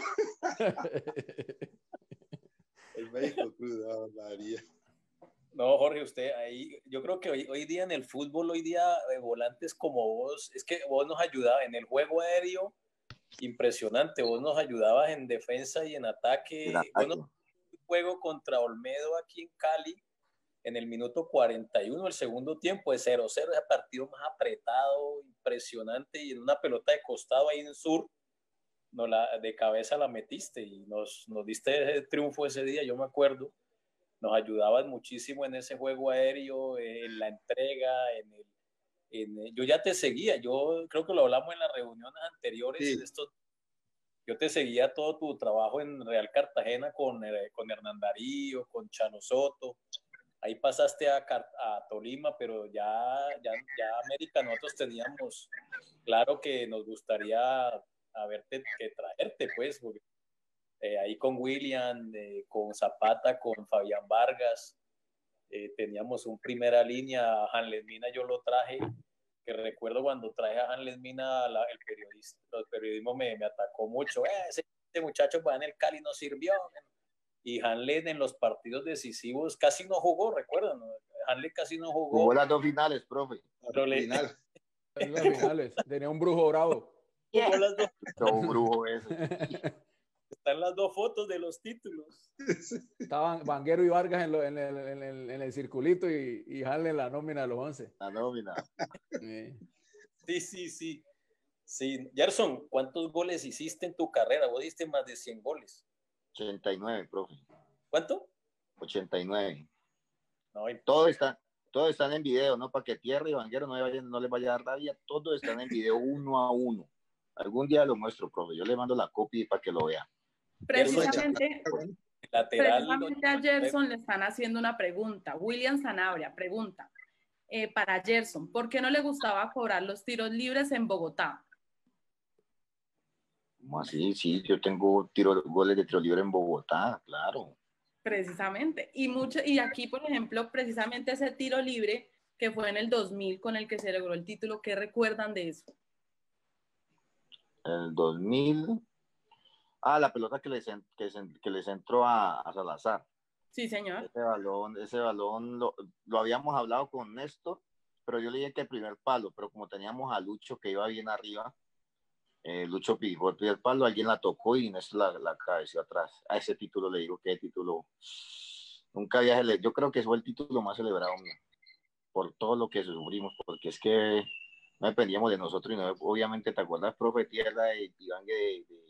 El médico Cruz, oh, María. No, Jorge, usted ahí, yo creo que hoy, hoy día en el fútbol, hoy día de volantes como vos, es que vos nos ayudabas en el juego aéreo, impresionante, vos nos ayudabas en defensa y en ataque. ataque. Bueno, un juego contra Olmedo aquí en Cali, en el minuto cuarenta y uno, el segundo tiempo, de cero cero, ese partido más apretado, impresionante, y en una pelota de costado ahí en Sur, no la, de cabeza la metiste y nos, nos diste ese triunfo ese día, yo me acuerdo. Nos ayudaban muchísimo en ese juego aéreo, en la entrega, en el, en, yo ya te seguía, yo creo que lo hablamos en las reuniones anteriores, sí. de estos, yo te seguía todo tu trabajo en Real Cartagena con, con Hernán Darío, con Chano Soto, ahí pasaste a, a Tolima, pero ya, ya, ya América nosotros teníamos claro que nos gustaría haberte, que traerte, pues, porque Eh, ahí con William, eh, con Zapata, con Fabián Vargas, eh, teníamos un primera línea, a Hanles Mina yo lo traje, que recuerdo cuando traje a Hanles Mina, la, el, periodista, el periodismo me, me atacó mucho, eh, ese, ese muchacho pues, en el Cali no sirvió, y Hanles en los partidos decisivos casi no jugó, recuerdan, ¿no? Hanles casi no jugó. Jugó las dos finales, profe. Pero le... Las dos finales, tenía un brujo bravo. Jugó las dos. No, un brujo eso. Están las dos fotos de los títulos. Estaban Vanguero y Vargas en, lo, en, el, en, el, en el circulito y, y Halle en la nómina de los once. La nómina. Sí. Sí, sí, sí. Sí, Gerson, ¿cuántos goles hiciste en tu carrera? Vos diste más de cien goles. ochenta y nueve, profe. ¿Cuánto? ochenta y nueve. No, Todos están, todos están en video, ¿no? Para que Tierra y Vanguero no, vayan, no les vaya a dar rabia. Todos están en video uno a uno. Algún día lo muestro, profe. Yo le mando la copia para que lo vea. Precisamente, lateral, precisamente a Gerson le están haciendo una pregunta. William Sanabria pregunta eh, para Gerson, ¿por qué no le gustaba cobrar los tiros libres en Bogotá? ¿Cómo así? Sí, yo tengo tiro, goles de tiro libre en Bogotá, claro. Precisamente. Y, mucho, y aquí, por ejemplo, precisamente ese tiro libre que fue en el dos mil con el que se logró el título, ¿qué recuerdan de eso? En el dos mil... Ah, la pelota que les, que, que les entró a, a Salazar. Sí, señor. Ese balón, ese balón lo, lo habíamos hablado con Néstor, pero yo le dije que el primer palo, pero como teníamos a Lucho que iba bien arriba, eh, Lucho picó el primer palo, alguien la tocó y Néstor la, la cabeció atrás. A ese título le digo que el título nunca había celebrado. Yo creo que fue el título más celebrado mío, por todo lo que sufrimos, porque es que no dependíamos de nosotros y no, obviamente te acuerdas, profe Tierra de Iván de, de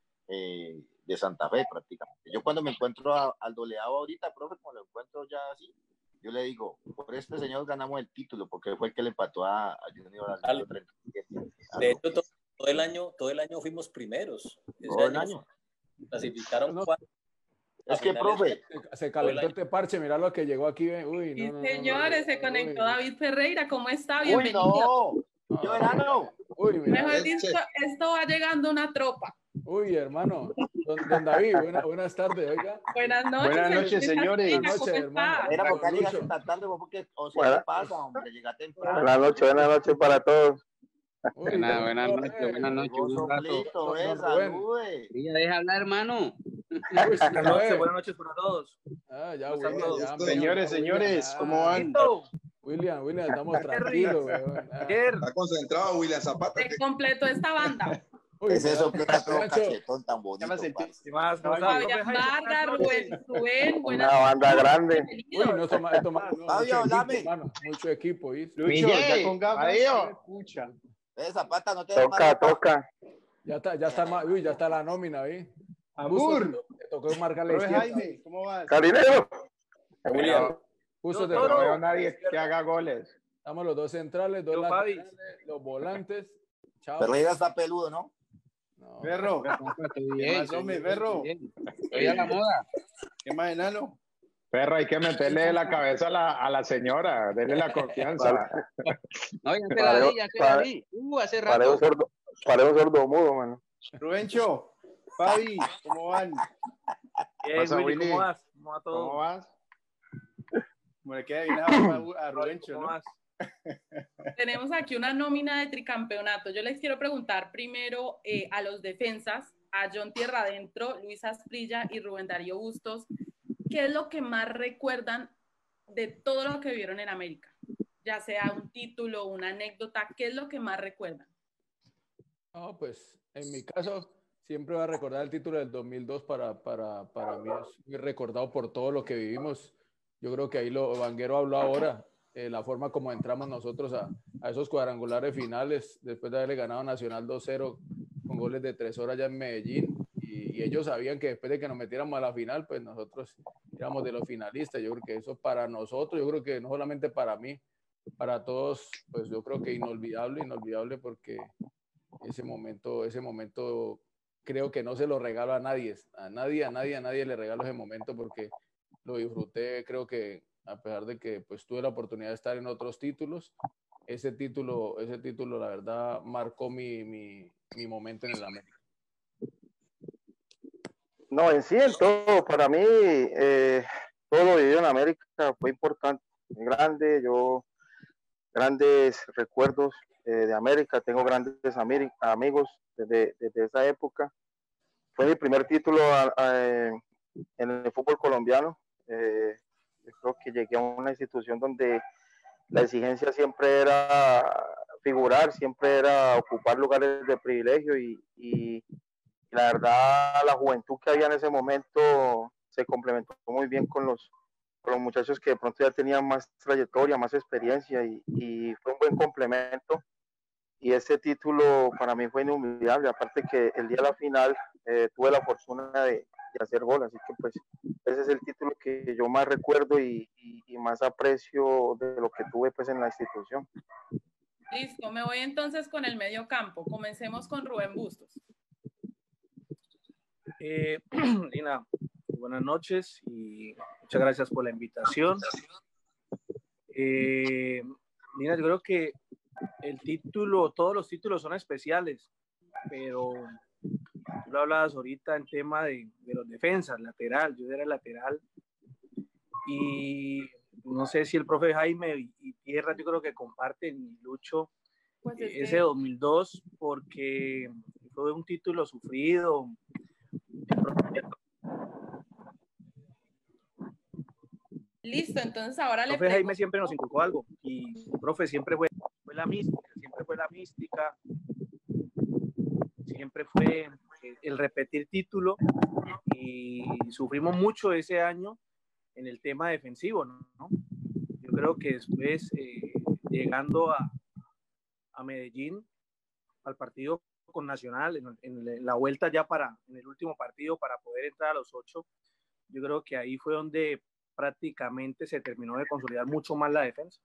Eh, de Santa Fe prácticamente. Yo cuando me encuentro a, al doleado ahorita, profe, como lo encuentro ya así, yo le digo, por este señor ganamos el título, porque fue el que le empató a, a Junior al, al treinta y siete. De hecho, todo, todo el año, todo el año fuimos primeros. Ese todo el año, año. Clasificaron No, cuatro. Es que, profe, se, se calentó este parche, mira lo que llegó aquí. Uy, no, sí, no, señores, no, no, se conectó uy. David Ferreira. ¿Cómo está? Bienvenido. Uy, no, yo era no. Uy, mira. Mejor dicho, esto va llegando una tropa. Uy, hermano. Don, don David, buena, buenas tardes, oiga. Buenas noches. Buenas noches, señores. Buenas noches, hermano. Era porque Don llegaste Lucho. tan tarde, porque, o sea, ¿qué pasa, hombre? Llega temprano. Buenas noches, buenas noches para todos. Uy, Buenas, don- buenas don- noches, eh, buenas noches. Llegó Un rato. Soplito, Don- eh, don Rubén. salude. Ella deja hablar, hermano. Uy, Buenas a noches, ver. buenas noches para todos. Ah, ya, ¿Cómo están William, todos? ya, mijo, Señores, ya, señores, William, ¿cómo van? Listo. William, William, estamos tranquilos, weón. Ah. Ayer. Está concentrado William Zapata. Se completó esta banda. Uy, Ese mira, sopleta todo Juancho, cachetón tan bonito. Ya me sentí. parce. ¿Qué más? ¿Cómo está, Fabián profe Jaime? Vargas, Buenas noches. Rubén, Rubén, buenas Una banda grande. bienvenidos. uy, no, esto, ma- esto ma- no, Fabio, mucho equipo, hablame. hermano, mucho equipo, ¿viste? Lucho, ya con gafas. Escucha. Eh, Zapata, no te Toca, toca. Ya está, ya está, ma- uy, ya está la nómina, ¿vi? Amor. Te tocó marcar la Profe izquierda. Jaime, ¿cómo vas? Carinero. William. Justo te Yo, tocó. Toro. No veo nadie que haga goles. Estamos los dos centrales, dos Yo, Fabi. laterales, los volantes. Chao. Ferreira está peludo, ¿no? No. Perro. Estoy ¿Qué bien, más, estoy hombre, bien, perro? estoy bien. Estoy a la moda. ¿Qué más, enano? Perro, hay que meterle la cabeza a la, a la señora, denle la confianza. No, ya te la di, ya te la di. Uh, hace Paré un rato. sordo, paré un sordo mudo, mano. Rubencho, Fabi, ¿cómo van? Bien, Pasa, Willy, Willy. ¿cómo vas? ¿Cómo va todo? ¿Cómo vas? Como le queda bien a, a Rubencho, ¿Cómo ¿no? vas? Tenemos aquí una nómina de tricampeonato. Yo les quiero preguntar primero eh, a los defensas, a John Tierra Adentro, Luis Asprilla y Rubén Darío Bustos, ¿qué es lo que más recuerdan de todo lo que vieron en América? Ya sea un título, una anécdota, ¿qué es lo que más recuerdan? No, pues en mi caso siempre voy a recordar el título del dos mil dos para, para, para mí es muy recordado por todo lo que vivimos. Yo creo que ahí lo Vanguero habló ahora, eh, la forma como entramos nosotros a, a esos cuadrangulares finales después de haberle ganado a Nacional dos cero con goles de tres horas ya en Medellín y, y ellos sabían que después de que nos metiéramos a la final, pues nosotros éramos de los finalistas. Yo creo que eso para nosotros, yo creo que no solamente para mí, para todos, pues yo creo que inolvidable, inolvidable porque ese momento, ese momento creo que no se lo regalo a nadie, a nadie, a nadie, a nadie le regalo ese momento porque lo disfruté, creo que a pesar de que pues tuve la oportunidad de estar en otros títulos, ese título, ese título la verdad marcó mi, mi, mi momento en el América. No, en sí, en todo, para mí, eh, todo lo vivido en América fue importante, grande, yo, grandes recuerdos eh, de América, tengo grandes amig amigos desde, desde esa época. Fue mi primer título a, a, en el fútbol colombiano. Eh, yo creo que llegué a una institución donde la exigencia siempre era figurar, siempre era ocupar lugares de privilegio y, y, La verdad, la juventud que había en ese momento se complementó muy bien con los, con los muchachos que de pronto ya tenían más trayectoria, más experiencia y, y fue un buen complemento. Y ese título para mí fue inolvidable, aparte que el día de la final eh, tuve la fortuna de, de hacer gol, así que pues ese es el título que yo más recuerdo y, y, y más aprecio de lo que tuve pues en la institución. Listo, me voy entonces con el medio campo. Comencemos con Rubén Bustos. Eh, Lina, buenas noches y muchas gracias por la invitación. Eh, Lina, yo creo que el título, todos los títulos son especiales, pero tú lo hablabas ahorita en tema de, de los defensas, lateral, yo era lateral y no sé si el profe Jaime y, y Tierra yo creo que comparten y Lucho Pues es ese que... dos mil dos porque fue un título sufrido. Listo, entonces ahora el le profe pregunto... Jaime siempre nos inculcó algo y el profe siempre fue, fue la mística, siempre fue la mística, siempre fue el repetir título y sufrimos mucho ese año en el tema defensivo, ¿no? Yo creo que después eh, llegando a, a Medellín al partido con Nacional, en, en la vuelta ya para, en el último partido para poder entrar a los ocho, yo creo que ahí fue donde prácticamente se terminó de consolidar mucho más la defensa.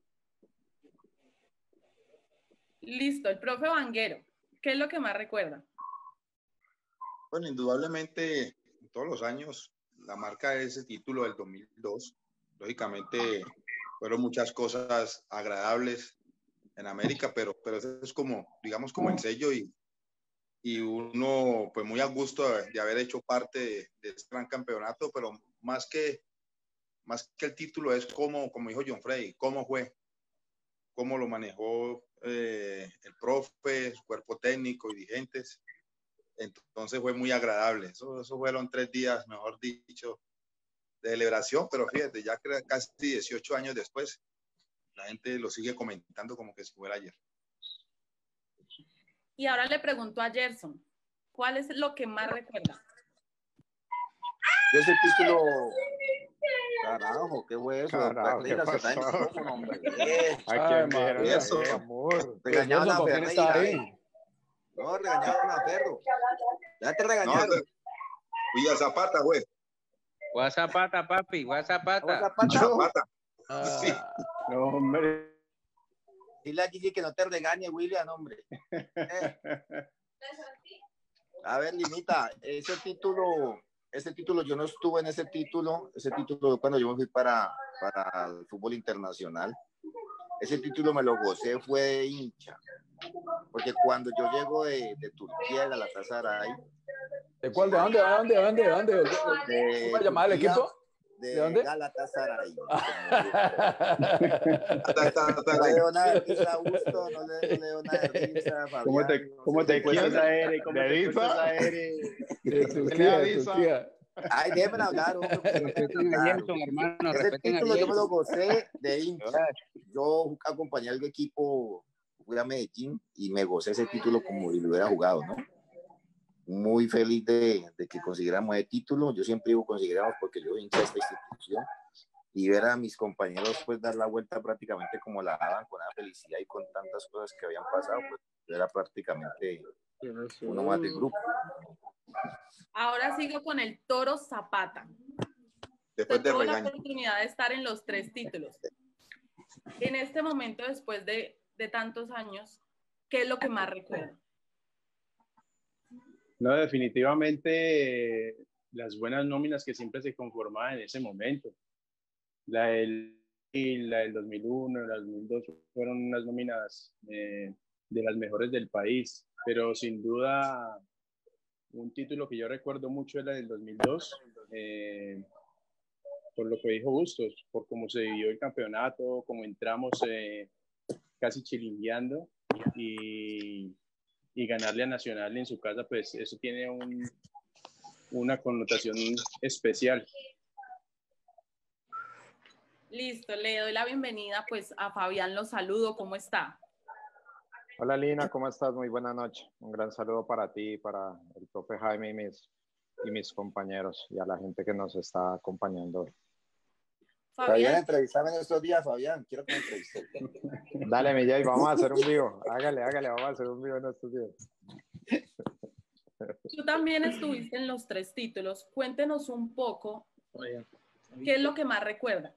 Listo, el profe Vanguero, ¿qué es lo que más recuerda? Bueno, indudablemente, todos los años, la marca de ese título del dos mil dos, lógicamente, fueron muchas cosas agradables en América, pero, pero eso es como, digamos, como el sello y, y uno, pues muy a gusto de, de haber hecho parte de, de este gran campeonato, pero más que, más que el título es como, como dijo John Freddy, cómo fue, cómo lo manejó eh, el profe, su cuerpo técnico y dirigentes. Entonces fue muy agradable. Eso, eso fueron tres días, mejor dicho, de celebración, pero fíjate, ya casi dieciocho años después, la gente lo sigue comentando como que si fuera ayer. Y ahora le pregunto a Gerson, ¿cuál es lo que más recuerda? Yo ese título... Carajo, ¿qué fue eso? Carajo, ¿qué Ferreira, se está pasó? en el micrófono, hombre. Eh, ¿A quién dijeron eso. así, amor? regañaron a ¿Con quién está Ferreira, ahí? eh. No, regañaron a Ferro. Ya te regañaron. No, Villa Zapata, güey. Guasapata, papi, Guasapata. Zapata. Zapata. Ah, Sí. No, hombre. Dile a Gigi que no te regañe, William, hombre. Eh. A ver, Linita, ese título, ese título, yo no estuve en ese título, ese título cuando yo me fui para, para el fútbol internacional. Ese título me lo gocé, fue de hincha. Porque cuando yo llego de, de Turquía, de Galatasaray. ¿De cuál? ¿De dónde? ¿De dónde? ¿De dónde? ¿De dónde? ¿De dónde? De ¿Cómo se llamaba el Turquía, equipo? De, ¿De dónde? Galatasaray. No le dio nada de risa a Augusto, no le, no le dio nada de risa a Fabián. ¿Cómo te, cómo te cuesta esa R? ¿Cómo ¿De te cuesta Risa? esa R? De Turquía, de Turquía. Ay, déjenme hablar, hombre. Respeten a Gerson, hermano, Ese respeten a título yo me lo Gerson. gocé de hincha. Yo acompañé al equipo, fui a Medellín y me gocé ese título como si lo hubiera jugado, ¿no? Muy feliz de, de que consiguiéramos el título. Yo siempre digo consiguiéramos porque yo hincha de esta institución y ver a mis compañeros pues dar la vuelta prácticamente como la daban, con la felicidad y con tantas cosas que habían pasado, pues era prácticamente uno más del grupo. Ahora sigo con el Toro Zapata. Después de tuvo la regaño. oportunidad de estar en los tres títulos. En este momento, después de, de tantos años, ¿qué es lo que más recuerda? No, definitivamente eh, las buenas nóminas que siempre se conformaban en ese momento. La del, la del dos mil uno, la del dos mil dos fueron unas nóminas eh, de las mejores del país, pero sin duda un título que yo recuerdo mucho es la del dos mil dos, eh, por lo que dijo Bustos, por cómo se vivió el campeonato, cómo entramos eh, casi chilingueando y, y ganarle a Nacional en su casa, pues eso tiene un, una connotación especial. Listo, le doy la bienvenida pues a Fabián, lo saludo, ¿cómo está? Hola Lina, ¿cómo estás? Muy buena noche. Un gran saludo para ti, para el profe Jaime y mis, y mis compañeros y a la gente que nos está acompañando. Fabián, entrevistame en estos días, Fabián. Quiero que me entrevistes. Dale, Millay, vamos a hacer un vivo. Hágale, hágale, vamos a hacer un vivo en estos días. Tú también estuviste en los tres títulos. Cuéntenos un poco qué es lo que más recuerda.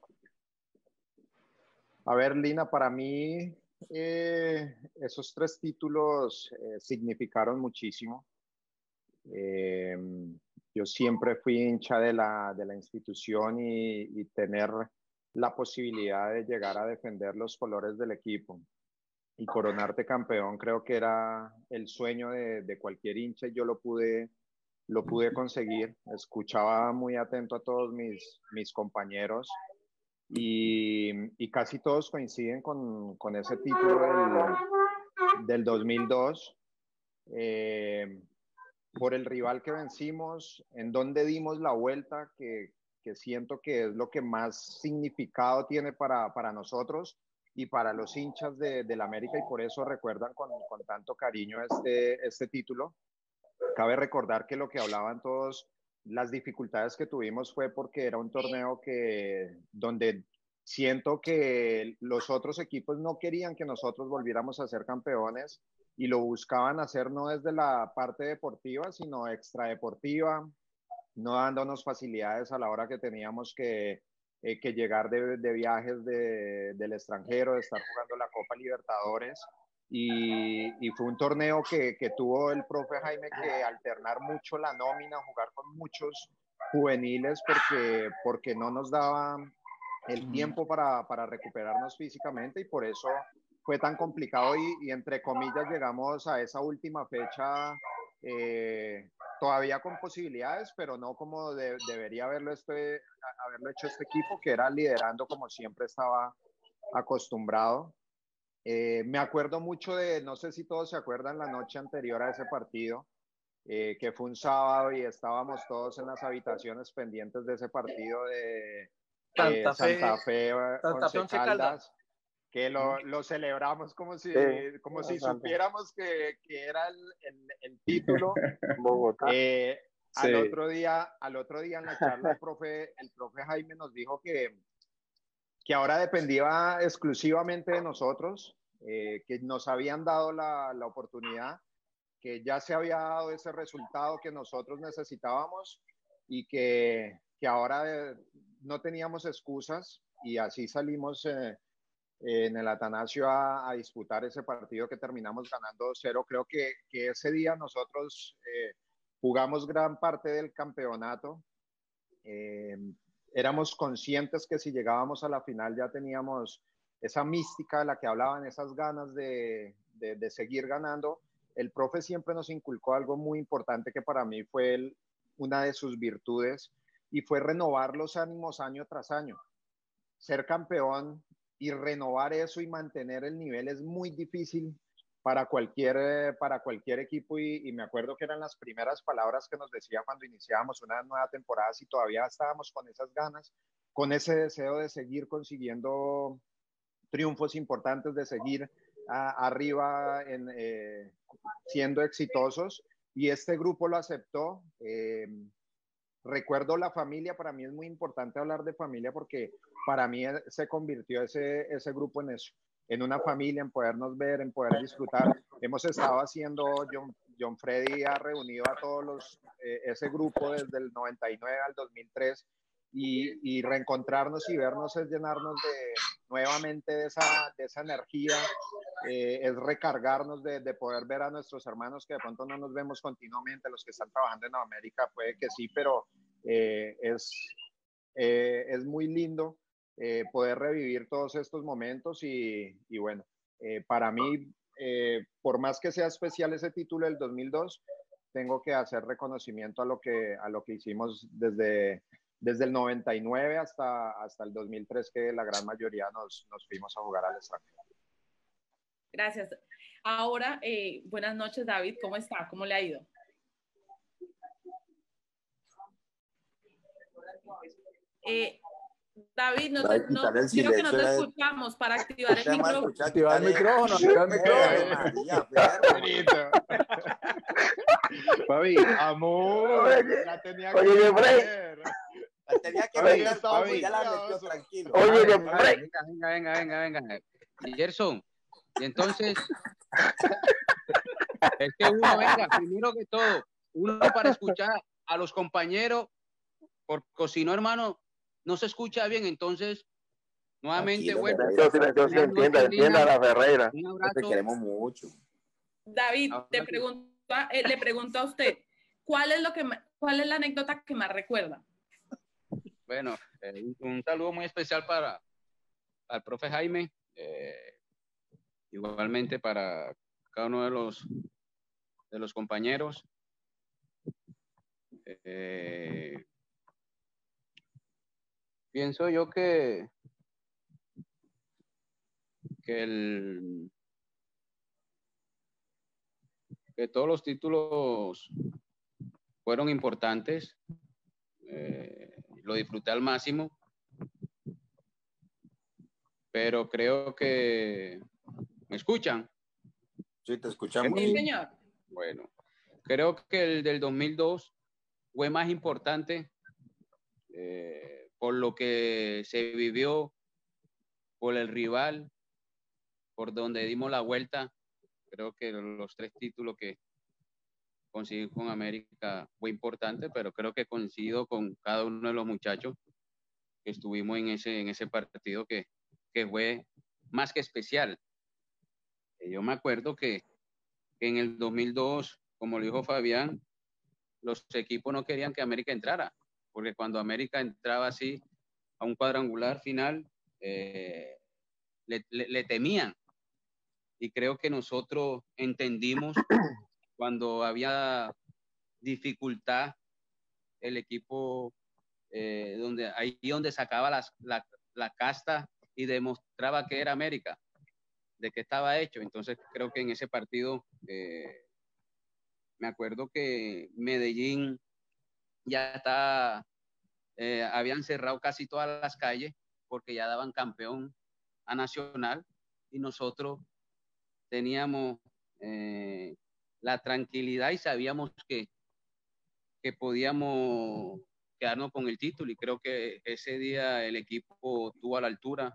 A ver, Lina, para mí eh, esos tres títulos eh, significaron muchísimo. Eh, yo siempre fui hincha de la, de la institución y, y tener la posibilidad de llegar a defender los colores del equipo y coronarte campeón creo que era el sueño de, de cualquier hincha y yo lo pude, lo pude conseguir. Escuchaba muy atento a todos mis, mis compañeros y, y casi todos coinciden con, con ese título del, del dos mil dos. Eh, por el rival que vencimos, en donde dimos la vuelta, que, que siento que es lo que más significado tiene para, para nosotros y para los hinchas de, del América, y por eso recuerdan con, con tanto cariño este, este título. Cabe recordar que lo que hablaban todos, las dificultades que tuvimos fue porque era un torneo que, donde siento que los otros equipos no querían que nosotros volviéramos a ser campeones y lo buscaban hacer no desde la parte deportiva, sino extradeportiva, no dándonos facilidades a la hora que teníamos que, eh, que llegar de, de viajes de, del extranjero, de estar jugando la Copa Libertadores. Y, y fue un torneo que, que tuvo el profe Jaime que alternar mucho la nómina, jugar con muchos juveniles porque, porque no nos daba el tiempo para, para recuperarnos físicamente y por eso fue tan complicado y, y entre comillas llegamos a esa última fecha eh, todavía con posibilidades, pero no como de, debería haberlo, este, haberlo hecho este equipo, que era liderando como siempre estaba acostumbrado. Eh, me acuerdo mucho de, no sé si todos se acuerdan, la noche anterior a ese partido, eh, que fue un sábado y estábamos todos en las habitaciones pendientes de ese partido de eh, Santa Fe, Santa Fe, Santa Once Fe, Once Caldas, Caldas. que lo, lo celebramos como si, Sí, como si Santa. supiéramos que, que era el, el, el título. Bogotá. Eh, Sí. al, otro día, al otro día en la charla el profe, el profe Jaime nos dijo que, que ahora dependía exclusivamente de nosotros, eh, que nos habían dado la, la oportunidad, que ya se había dado ese resultado que nosotros necesitábamos y que, que ahora eh, no teníamos excusas y así salimos eh, en el Atanasio a, a disputar ese partido que terminamos ganando dos cero. Creo que, que ese día nosotros eh, jugamos gran parte del campeonato. Eh, éramos conscientes que si llegábamos a la final ya teníamos esa mística de la que hablaban, esas ganas de, de, de seguir ganando. El profe siempre nos inculcó algo muy importante que para mí fue el, una de sus virtudes y fue renovar los ánimos año tras año. Ser campeón y renovar eso y mantener el nivel es muy difícil para cualquier, para cualquier equipo y, y me acuerdo que eran las primeras palabras que nos decía cuando iniciábamos una nueva temporada, si todavía estábamos con esas ganas, con ese deseo de seguir consiguiendo triunfos importantes, de seguir a, arriba en, eh, siendo exitosos y este grupo lo aceptó. Eh, recuerdo la familia, para mí es muy importante hablar de familia porque para mí se convirtió ese, ese grupo en eso, en una familia, en podernos ver, en poder disfrutar. Hemos estado haciendo, John, John Freddy ha reunido a todos los, eh, ese grupo desde el noventa y nueve al dos mil tres y, y reencontrarnos y vernos es llenarnos de nuevamente de esa, de esa energía, eh, es recargarnos de, de poder ver a nuestros hermanos que de pronto no nos vemos continuamente, los que están trabajando en América puede que sí, pero eh, es, eh, es muy lindo eh, poder revivir todos estos momentos y, y bueno, eh, para mí, eh, por más que sea especial ese título del dos mil dos, tengo que hacer reconocimiento a lo que, a lo que hicimos desde, desde el noventa y nueve hasta, hasta el dos mil tres, que la gran mayoría nos, nos fuimos a jugar al extranjero. Gracias. Ahora, eh, buenas noches, David. ¿Cómo está? ¿Cómo le ha ido? Eh, David, no, David, te, no quitarle el quiero que no te silencio, eh. escuchamos para activar el Tema de micrófono. escuchar, Activar el quitarle- micrófono, activar el Ave micrófono. María, perro. Fabi, amor, Oye, la tenía oye, que Jeffrey. meter. La tenía que Fabi, meter, estaba Fabi, muy ya la cuidadoso. metió, tranquilo. Oye, Vale, Jeffrey. vale, venga, venga, venga, venga, venga. Gerson, y entonces, es que uno, venga, primero que todo, uno para escuchar a los compañeros, porque si no, hermano, no se escucha bien, entonces, nuevamente, Tranquilo, vuelvo. Ferreira, Silencio, silencio, Buenas entienda, noches, entienda Lina. la Ferreira. Un te abrazo. queremos mucho. David, te Abrazo. pregunto, eh, le pregunto a usted, ¿cuál es, lo que, ma- ¿cuál es la anécdota que más recuerda? Bueno, eh, un, un saludo muy especial para al profe Jaime, eh, igualmente para cada uno de los de los compañeros. Eh, pienso yo que que el que todos los títulos fueron importantes, eh, lo disfruté al máximo, pero creo que ¿me escuchan? Sí, te escuchamos. Sí, señor. Bueno, creo que el del dos mil dos fue más importante eh, por lo que se vivió, por el rival, por donde dimos la vuelta. Creo que los tres títulos que conseguí con América fue importante, pero creo que coincido con cada uno de los muchachos que estuvimos en ese, en ese partido que, que fue más que especial. Yo me acuerdo que, que en el dos mil dos, como lo dijo Fabián, los equipos no querían que América entrara, porque cuando América entraba así a un cuadrangular final, eh, le, le, le temían. Y creo que nosotros entendimos cuando había dificultad el equipo, eh, donde, ahí donde sacaba las, la, la casta y demostraba que era América, de qué estaba hecho. Entonces creo que en ese partido, eh, me acuerdo que Medellín ya está, eh, habían cerrado casi todas las calles porque ya daban campeón a Nacional y nosotros teníamos eh, la tranquilidad y sabíamos que, que podíamos quedarnos con el título, y creo que ese día el equipo tuvo a la altura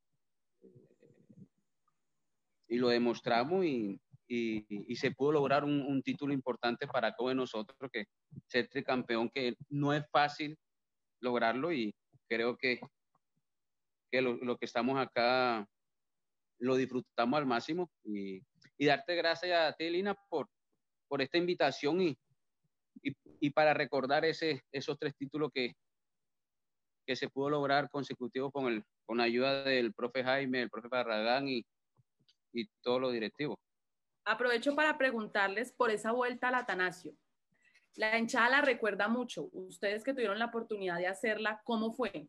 y lo demostramos, y, y, y se pudo lograr un, un título importante para todos nosotros, que ser tricampeón, que no es fácil lograrlo, y creo que, que lo, lo que estamos acá lo disfrutamos al máximo, y, y darte gracias a ti, Lina, por, por esta invitación, y, y, y para recordar ese, esos tres títulos que, que se pudo lograr consecutivos con, el, con la ayuda del profe Jaime, el profe Barragán y, y todos los directivos. Aprovecho para preguntarles por esa vuelta al Atanasio. La hinchada la recuerda mucho. Ustedes que tuvieron la oportunidad de hacerla, ¿cómo fue?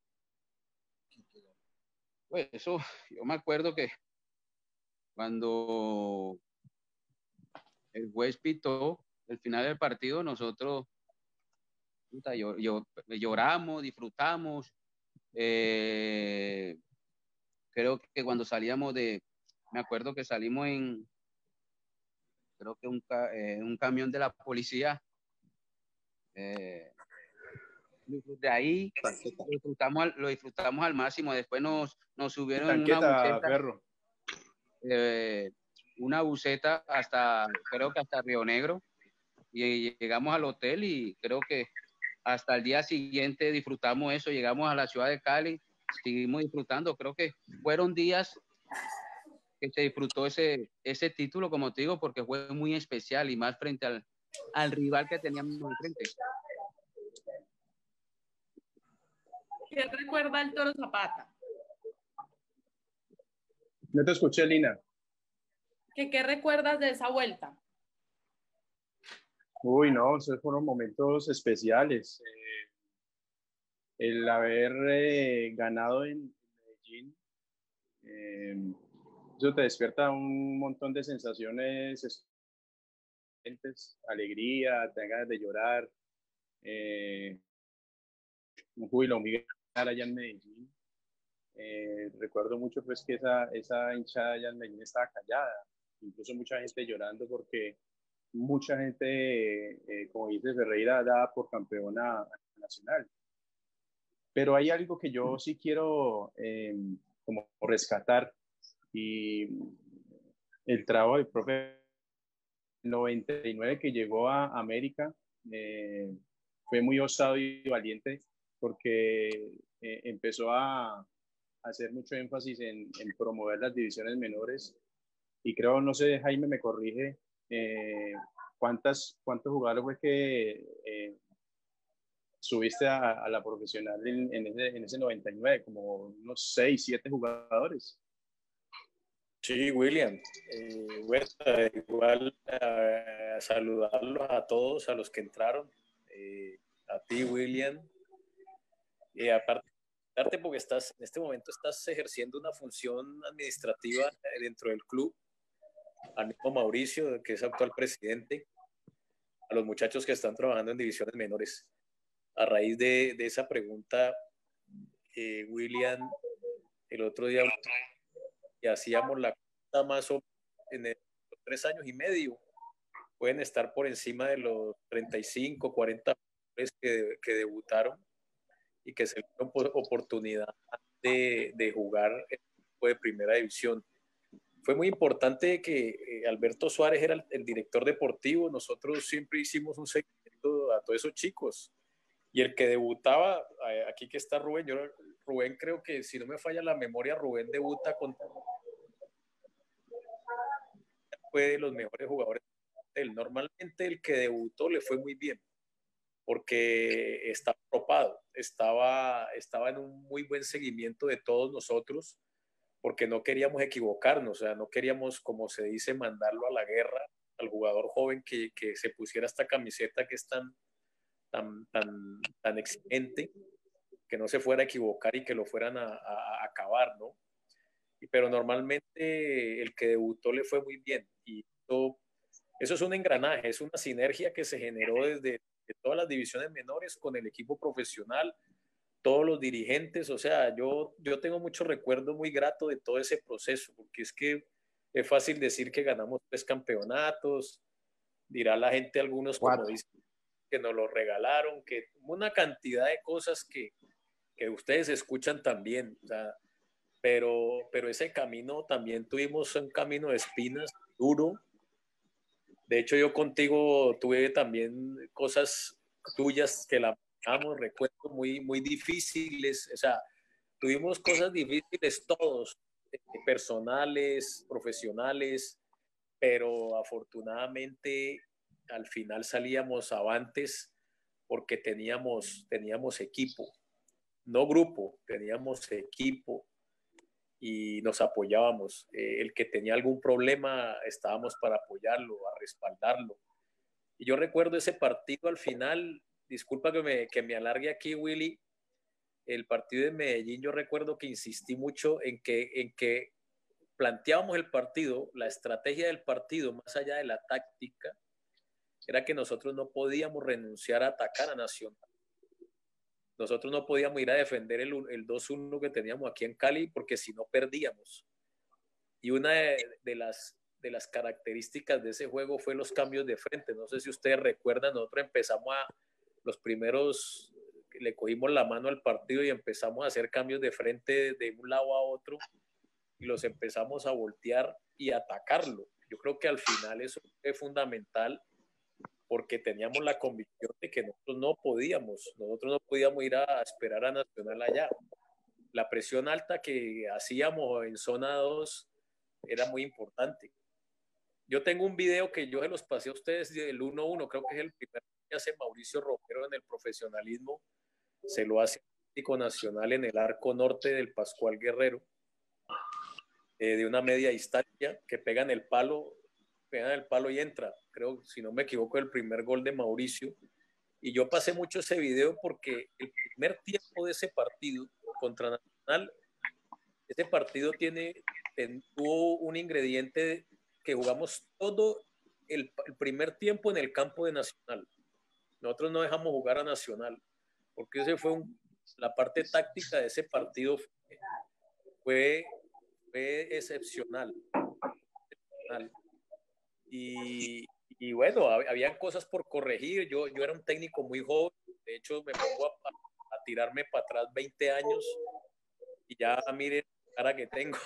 Pues eso, yo me acuerdo que cuando el juez pitó el final del partido, nosotros puta, yo, yo, lloramos, disfrutamos. Eh, creo que cuando salíamos de, me acuerdo que salimos en, creo que un, eh, un camión de la policía. Eh, de ahí lo disfrutamos, lo disfrutamos al máximo. Después nos, nos subieron en una buseta, perro. Eh, una buseta hasta, creo que hasta Río Negro, y llegamos al hotel, y creo que hasta el día siguiente disfrutamos eso. Llegamos a la ciudad de Cali, seguimos disfrutando. Creo que fueron días que se disfrutó ese, ese título, como te digo, porque fue muy especial, y más frente al, al rival que teníamos enfrente. ¿Qué recuerda el Toro Zapata? No te escuché, Lina. ¿Qué, qué recuerdas de esa vuelta? Uy, no, esos fueron momentos especiales. Eh, el haber eh, ganado en Medellín, eh, eso te despierta un montón de sensaciones, alegría, te dan ganas de llorar, eh, un júbilo muy allá en Medellín. Eh, recuerdo mucho pues que esa, esa hinchada allá en Medellín estaba callada, incluso mucha gente llorando porque mucha gente, eh, como dice Ferreira, daba por campeona nacional. Pero hay algo que yo sí quiero eh, como rescatar, y el trabajo del profe noventa y nueve que llegó a América eh, fue muy osado y valiente porque eh, empezó a, a hacer mucho énfasis en, en promover las divisiones menores, y creo, no sé, Jaime me corrige, eh, ¿cuántas, ¿cuántos jugadores fue que eh, subiste a, a la profesional en, en, ese, en ese noventa y nueve? Como unos seis, siete jugadores. Sí, William. Eh, bueno, igual eh, saludarlos a todos, a los que entraron, eh, a ti, William. Y aparte, porque estás, en este momento estás ejerciendo una función administrativa dentro del club, al mismo Mauricio, que es actual presidente, a los muchachos que están trabajando en divisiones menores. A raíz de, de esa pregunta, eh, William, el otro día y hacíamos la cuenta más o menos en el, los tres años y medio, pueden estar por encima de los treinta y cinco, cuarenta que, que debutaron y que se dieron oportunidad de, de jugar en el equipo de primera división. Fue muy importante que eh, Alberto Suárez era el, el director deportivo. Nosotros siempre hicimos un seguimiento a todos esos chicos. Y el que debutaba, aquí que está Rubén, yo, Rubén creo que, si no me falla la memoria, Rubén debuta contra... Fue de los mejores jugadores. Normalmente el que debutó le fue muy bien, porque estaba arropado, estaba, estaba en un muy buen seguimiento de todos nosotros, porque no queríamos equivocarnos, o sea, no queríamos, como se dice, mandarlo a la guerra al jugador joven que, que se pusiera esta camiseta que es tan, tan, tan, tan exigente, que no se fuera a equivocar y que lo fueran a, a, a acabar, ¿no? Y, pero normalmente el que debutó le fue muy bien, y eso, eso es un engranaje, es una sinergia que se generó desde de todas las divisiones menores con el equipo profesional, todos los dirigentes. O sea, yo, yo tengo mucho recuerdo muy grato de todo ese proceso, porque es que es fácil decir que ganamos tres campeonatos, dirá la gente, algunos como Cuatro. dicen que nos lo regalaron, que una cantidad de cosas que, que ustedes escuchan también, o sea, pero, pero ese camino también tuvimos un camino de espinas duro. De hecho, yo contigo tuve también cosas tuyas que la manejamos, recuerdo muy, muy difíciles. O sea, tuvimos cosas difíciles todos, eh, personales, profesionales, pero afortunadamente al final salíamos avantes porque teníamos, teníamos equipo, no grupo, teníamos equipo y nos apoyábamos. Eh, el que tenía algún problema, estábamos para apoyarlo, a respaldarlo. Y yo recuerdo ese partido al final, disculpa que me, que me alargue aquí, Willy, el partido de Medellín, yo recuerdo que insistí mucho en que, en que planteábamos el partido, la estrategia del partido, más allá de la táctica, era que nosotros no podíamos renunciar a atacar a Nacional. Nosotros no podíamos ir a defender el, el dos uno que teníamos aquí en Cali, porque si no perdíamos. Y una de, de, las, de las características de ese juego fue los cambios de frente. No sé si ustedes recuerdan, nosotros empezamos a, los primeros, le cogimos la mano al partido y empezamos a hacer cambios de frente de un lado a otro, y los empezamos a voltear y atacarlo. Yo creo que al final eso es fundamental, porque teníamos la convicción de que nosotros no podíamos, nosotros no podíamos ir a esperar a Nacional allá. La presión alta que hacíamos en zona dos era muy importante. Yo tengo un video que yo se los pasé a ustedes del uno uno, creo que es el primer que hace Mauricio Romero en el profesionalismo, se lo hace Atlético Nacional en el arco norte del Pascual Guerrero, eh, de una media distancia, que pegan el palo, pegan el palo y entra, creo, si no me equivoco, el primer gol de Mauricio. Y yo pasé mucho ese video porque el primer tiempo de ese partido contra Nacional, ese partido tiene, tuvo un ingrediente que jugamos todo el, el primer tiempo en el campo de Nacional. Nosotros no dejamos jugar a Nacional, porque ese fue un, la parte táctica de ese partido fue, fue excepcional. Y, y bueno, había cosas por corregir. Yo, yo era un técnico muy joven. De hecho, me pongo a, a, a tirarme para atrás veinte años y ya miren la cara que tengo.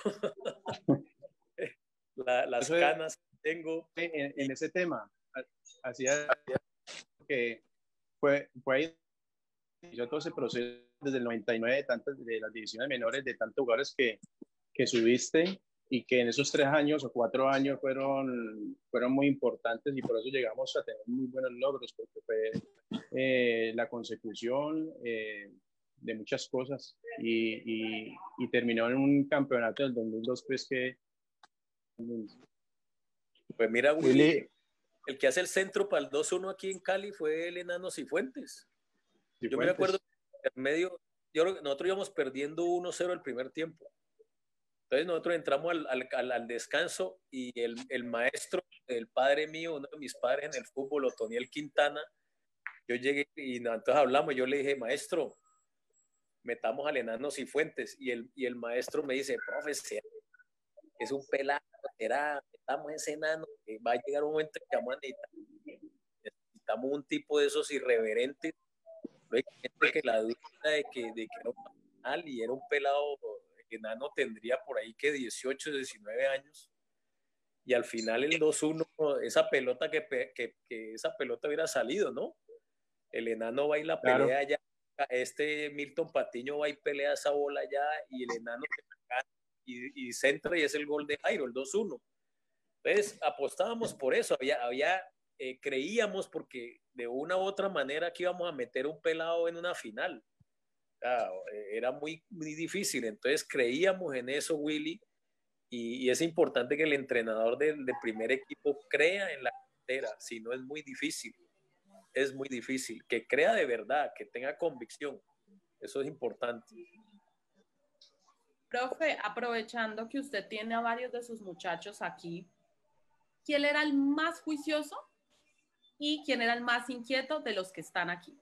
la, las Eso canas que tengo. En, en ese tema, hacía que fue, fue ahí inició todo ese proceso desde el noventa y nueve de, tantas, de las divisiones menores, de tantos jugadores que, que subiste y que en esos tres años o cuatro años fueron, fueron muy importantes y por eso llegamos a tener muy buenos logros, porque fue eh, la consecución eh, de muchas cosas y, y, y terminó en un campeonato del dos mil dos pues que... Pues mira, Willy, Willy, el que hace el centro para el dos uno aquí en Cali fue el Enano Cifuentes. Cifuentes. Yo me acuerdo que en medio, yo, nosotros íbamos perdiendo uno cero el primer tiempo. Entonces nosotros entramos al, al, al descanso y el, el maestro, el padre mío, uno de mis padres en el fútbol, Otoniel Quintana, yo llegué y entonces hablamos, yo le dije, maestro, metamos al Enano Cifuentes, y el, y el maestro me dice, profe, es un pelado, era, metamos ese enano, que va a llegar un momento en que vamos a necesitar, necesitamos un tipo de esos irreverentes, que la duda de que, de que era un mal y era un pelado, enano tendría por ahí que dieciocho, diecinueve años, y al final el dos uno, esa pelota que, que, que esa pelota hubiera salido, ¿no? El enano va y la pelea claro. allá, este Milton Patiño va y pelea esa bola allá, y el enano y, y centra, y es el gol de Jairo, el dos uno. Entonces apostábamos por eso, había, había eh, creíamos porque de una u otra manera que íbamos a meter un pelado en una final. Ah, era muy, muy difícil, entonces creíamos en eso, Willy, y, y es importante que el entrenador del, del primer equipo crea en la cantera, si no es muy difícil, es muy difícil, que crea de verdad, que tenga convicción, eso es importante. Profe, aprovechando que usted tiene a varios de sus muchachos aquí, ¿quién era el más juicioso y quién era el más inquieto de los que están aquí?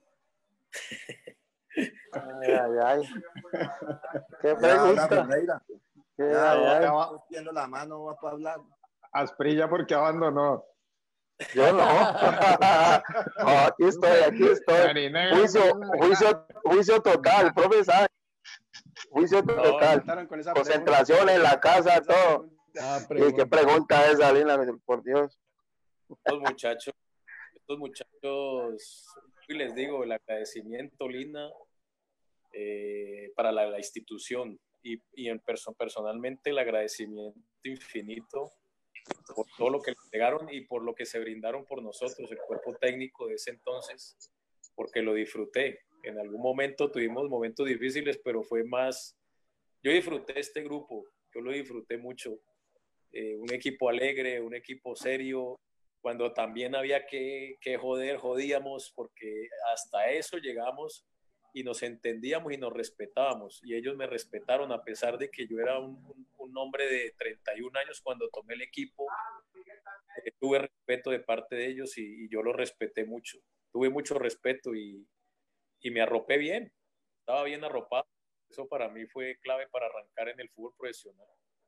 Ay, ay, ay. ¿Qué pregunta? ¿Qué, ya, ay, ay. va cogiendo la mano, va para hablar. Asprilla porque abandonó. Yo no. No, aquí estoy, aquí estoy. Juicio, juicio, juicio total, profesor. Juicio total. No, concentración en la casa, todo. Ah, ¿y qué pregunta es, Alina? Por Dios. Estos muchachos, estos muchachos, y les digo, el agradecimiento, Lina, eh, para la, la institución y, y en perso personalmente el agradecimiento infinito por todo lo que le entregaron y por lo que se brindaron por nosotros, el cuerpo técnico de ese entonces, porque lo disfruté. En algún momento tuvimos momentos difíciles, pero fue más, yo disfruté este grupo, yo lo disfruté mucho, eh, un equipo alegre, un equipo serio, cuando también había que, que joder, jodíamos, porque hasta eso llegamos y nos entendíamos y nos respetábamos, y ellos me respetaron a pesar de que yo era un, un, un hombre de treinta y un años cuando tomé el equipo, eh, tuve respeto de parte de ellos y, y yo los respeté mucho, tuve mucho respeto y y me arropé bien, estaba bien arropado. Eso para mí fue clave para arrancar en el fútbol profesional.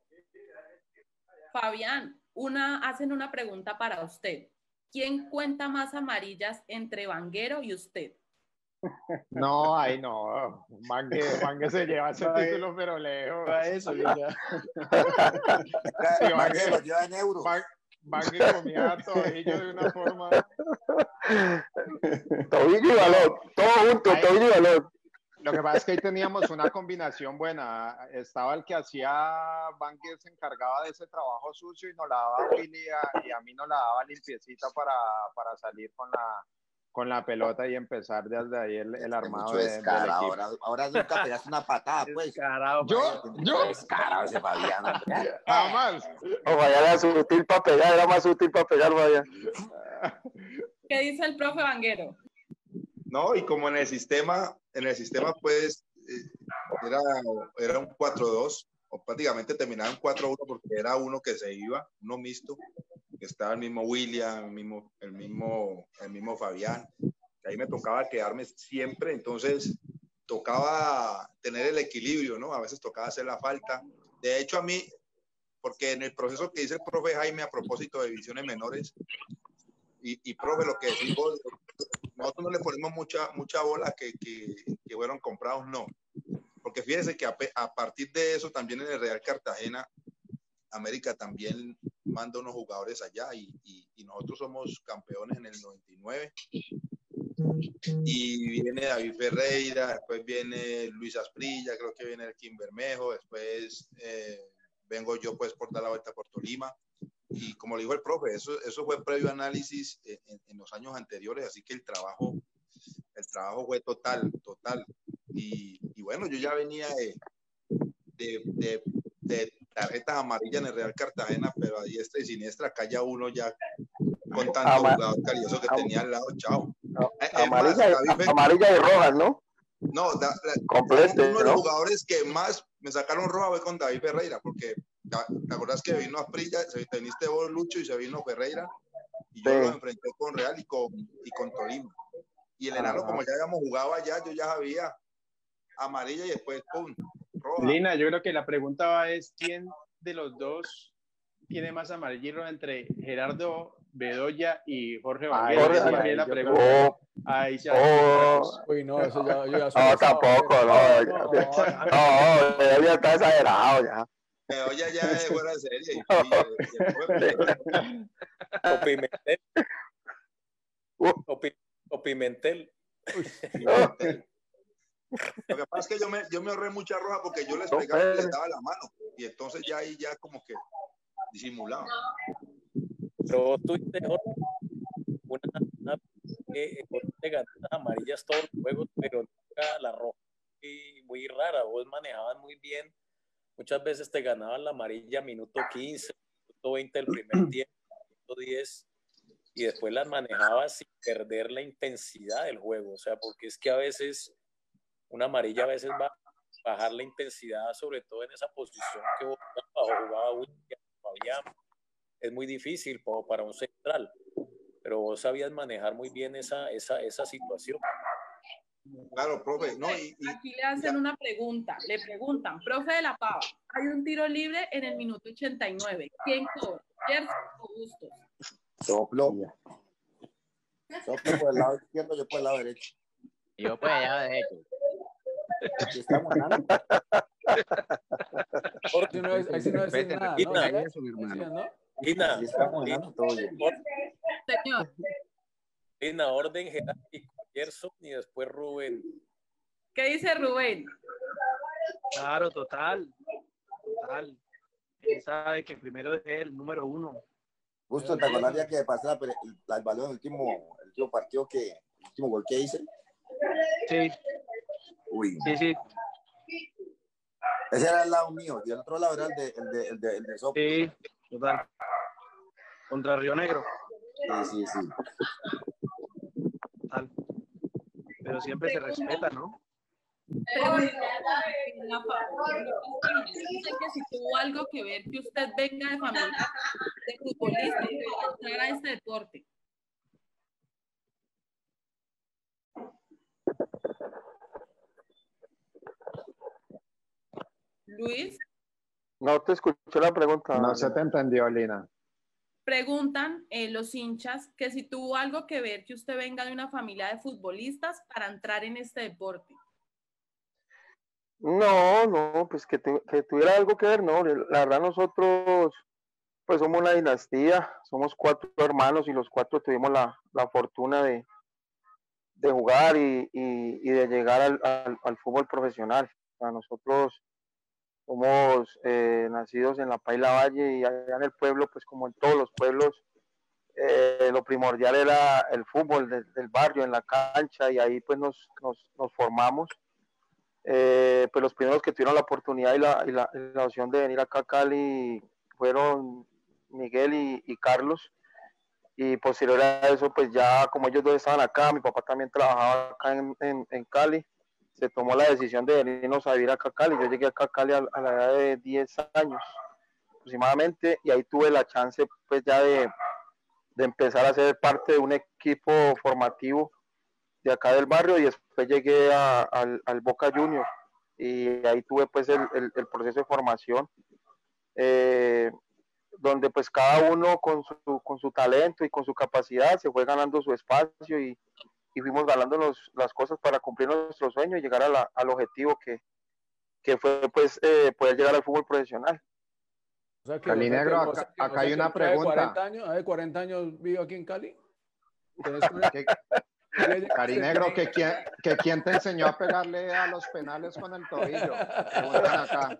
Fabián, una, hacen una pregunta para usted. ¿Quién cuenta más amarillas entre Vanguero y usted? No, ay no, Vangue, Vangue se lleva ese Vangue, título pero lejos. Para eso, ya. Sí, Vangue lo lleva en euros. Vangue comía tobillo de una forma. Tobillo y balón, todo junto, ahí, tobillo y balón. Lo que pasa es que ahí teníamos una combinación buena. Estaba el que hacía, Vangue se encargaba de ese trabajo sucio y nos la daba Willy a, y a mí nos la daba limpiecita para, para salir con la, con la pelota y empezar desde ahí el, el armado de, del equipo. Ahora, ahora nunca pegaste una patada, pues. Descarado, yo, yo. Descarado ese Fabián. Jamás. O Fabián era sutil para pegar, era más sutil para pegar, Fabián. ¿Qué dice el profe Vanguero? No, y como en el sistema, en el sistema pues era, era un cuatro dos, o prácticamente terminaba en cuatro uno porque era uno que se iba, uno mixto, que estaba el mismo William, el mismo, el mismo, el mismo Fabián, que ahí me tocaba quedarme siempre, entonces tocaba tener el equilibrio, ¿no? A veces tocaba hacer la falta. De hecho, a mí, porque en el proceso que dice el profe Jaime a propósito de divisiones menores, y, y profe, lo que decimos, nosotros no le ponemos mucha, mucha bola que, que, que fueron comprados, no. Porque fíjense que a, a partir de eso, también en el Real Cartagena, América también manda unos jugadores allá y, y, y nosotros somos campeones en el noventa y nueve. Y viene David Ferreira, después viene Luis Asprilla, creo que viene el Kim Bermejo, después eh, vengo yo pues por dar la vuelta por Tolima. Y como le dijo el profe, eso, eso fue previo análisis en, en, en los años anteriores, así que el trabajo, el trabajo fue total, total. Y, y bueno, yo ya venía de, de, de, de tarjetas amarillas en el Real Cartagena, pero a diestra y siniestra, acá ya uno ya con tanto Ama jugador calioso que Am tenía al lado, chao. Amarilla, más, amarilla y roja, ¿no? No, da, da, Complete, uno de los ¿no? jugadores que más me sacaron roja fue con David Ferreira, porque te acordás que vino Asprilla, se viniste vos, Lucho, y se vino Ferreira, y yo sí. Los enfrenté con Real y con, y con Tolima. Y el enano, como ya habíamos jugado allá, yo ya sabía amarilla y después pum, roja. Lina, yo creo que la pregunta es ¿quién de los dos tiene más amarilla y roja entre Gerardo Bedoya y Jorge Vanguero? Jorge, Esa ahí, es la yo pregunta. creo. Ahí se Oh, uy, no, eso ya, yo ya no, tampoco, no, no, no, no, no, ya está exagerado ya. Bedoya ya es fuera de serie. Y, y, y o Pimentel. O, pi, o Pimentel. Pimentel. Lo que pasa es que yo me, yo me ahorré mucha roja porque yo les pegaba y les daba la mano. Y entonces ya ahí ya como que disimulaba. Pero vos tuviste una, una que te ganas amarillas todos los juegos, pero nunca la roja. Y muy rara, vos manejabas muy bien. Muchas veces te ganaban la amarilla minuto quince, minuto veinte del primer tiempo, minuto diez, y después las manejabas sin perder la intensidad del juego. O sea, porque es que a veces una amarilla a veces va a bajar la intensidad, sobre todo en esa posición que vos jugaba William, Fabián. Es muy difícil para un central, pero vos sabías manejar muy bien esa, esa, esa situación. Claro, profe. No, y, y, aquí le hacen ya. una pregunta, le preguntan, profe de la Pava, hay un tiro libre en el minuto ochenta y nueve, ¿quién cobra? ¿Gerson o Bustos? Soplo. Soplo por el lado izquierdo, yo por el lado derecho. Yo por el lado derecho. Aquí estamos ganando. Ahí no es, ahí no es nada, ¿no? Eso, mi hermano. ¿no? Lina, aquí estamos ganando todo bien. Señor. Lina, orden jerárquico, Gerson y después Rubén. ¿Qué dice Rubén? Claro, total. Total. Él sabe que primero es el número uno. Justo, ¿te acordás ya que pasé el, el balón el último, el último partido que, el último gol que hice? Sí. Uy. Sí, sí. Ese era el lado mío, y el otro lado era el de, el de, el de, el de Soplo. Sí, total. Contra Río Negro. Sí, sí, sí. Total. Pero siempre se respeta, ¿no? Pero, dice que si tuvo algo que ver que usted venga de familia de futbolista y va a entrar a este deporte. Luis. No te escuché la pregunta. No se te entendió, Lina. Preguntan eh, los hinchas que si tuvo algo que ver que usted venga de una familia de futbolistas para entrar en este deporte. No, no, pues que, te, que tuviera algo que ver, no. La verdad nosotros pues somos una dinastía, somos cuatro hermanos y los cuatro tuvimos la, la fortuna de, de jugar y, y, y de llegar al, al, al fútbol profesional. O sea, nosotros somos eh, nacidos en la Paila Valle y allá en el pueblo, pues como en todos los pueblos, eh, lo primordial era el fútbol del, del barrio, en la cancha, y ahí pues nos, nos, nos formamos. Eh, pues los primeros que tuvieron la oportunidad y la, y la, y la opción de venir acá a Cali fueron Miguel y, y Carlos, y posterior a eso pues ya como ellos dos estaban acá, mi papá también trabajaba acá en, en, en Cali, se tomó la decisión de venirnos a vivir acá a Cali. Yo llegué acá a Cali a, a la edad de diez años aproximadamente, y ahí tuve la chance pues ya de, de empezar a ser parte de un equipo formativo de acá del barrio y después llegué a, al, al Boca Juniors y ahí tuve pues el, el, el proceso de formación, eh, donde pues cada uno con su, con su talento y con su capacidad se fue ganando su espacio y, y fuimos ganando los, las cosas para cumplir nuestro sueño y llegar a la, al objetivo que, que fue pues eh, poder llegar al fútbol profesional. O sea que, Cali o sea Negro, que, acá, o sea que, acá o sea hay una hace pregunta. cuarenta años, hace cuarenta años vivo aquí en Cali. ¿Qué, Cari Negro, ¿que quién, que quién te enseñó a pegarle a los penales con el tobillo? Preguntan acá.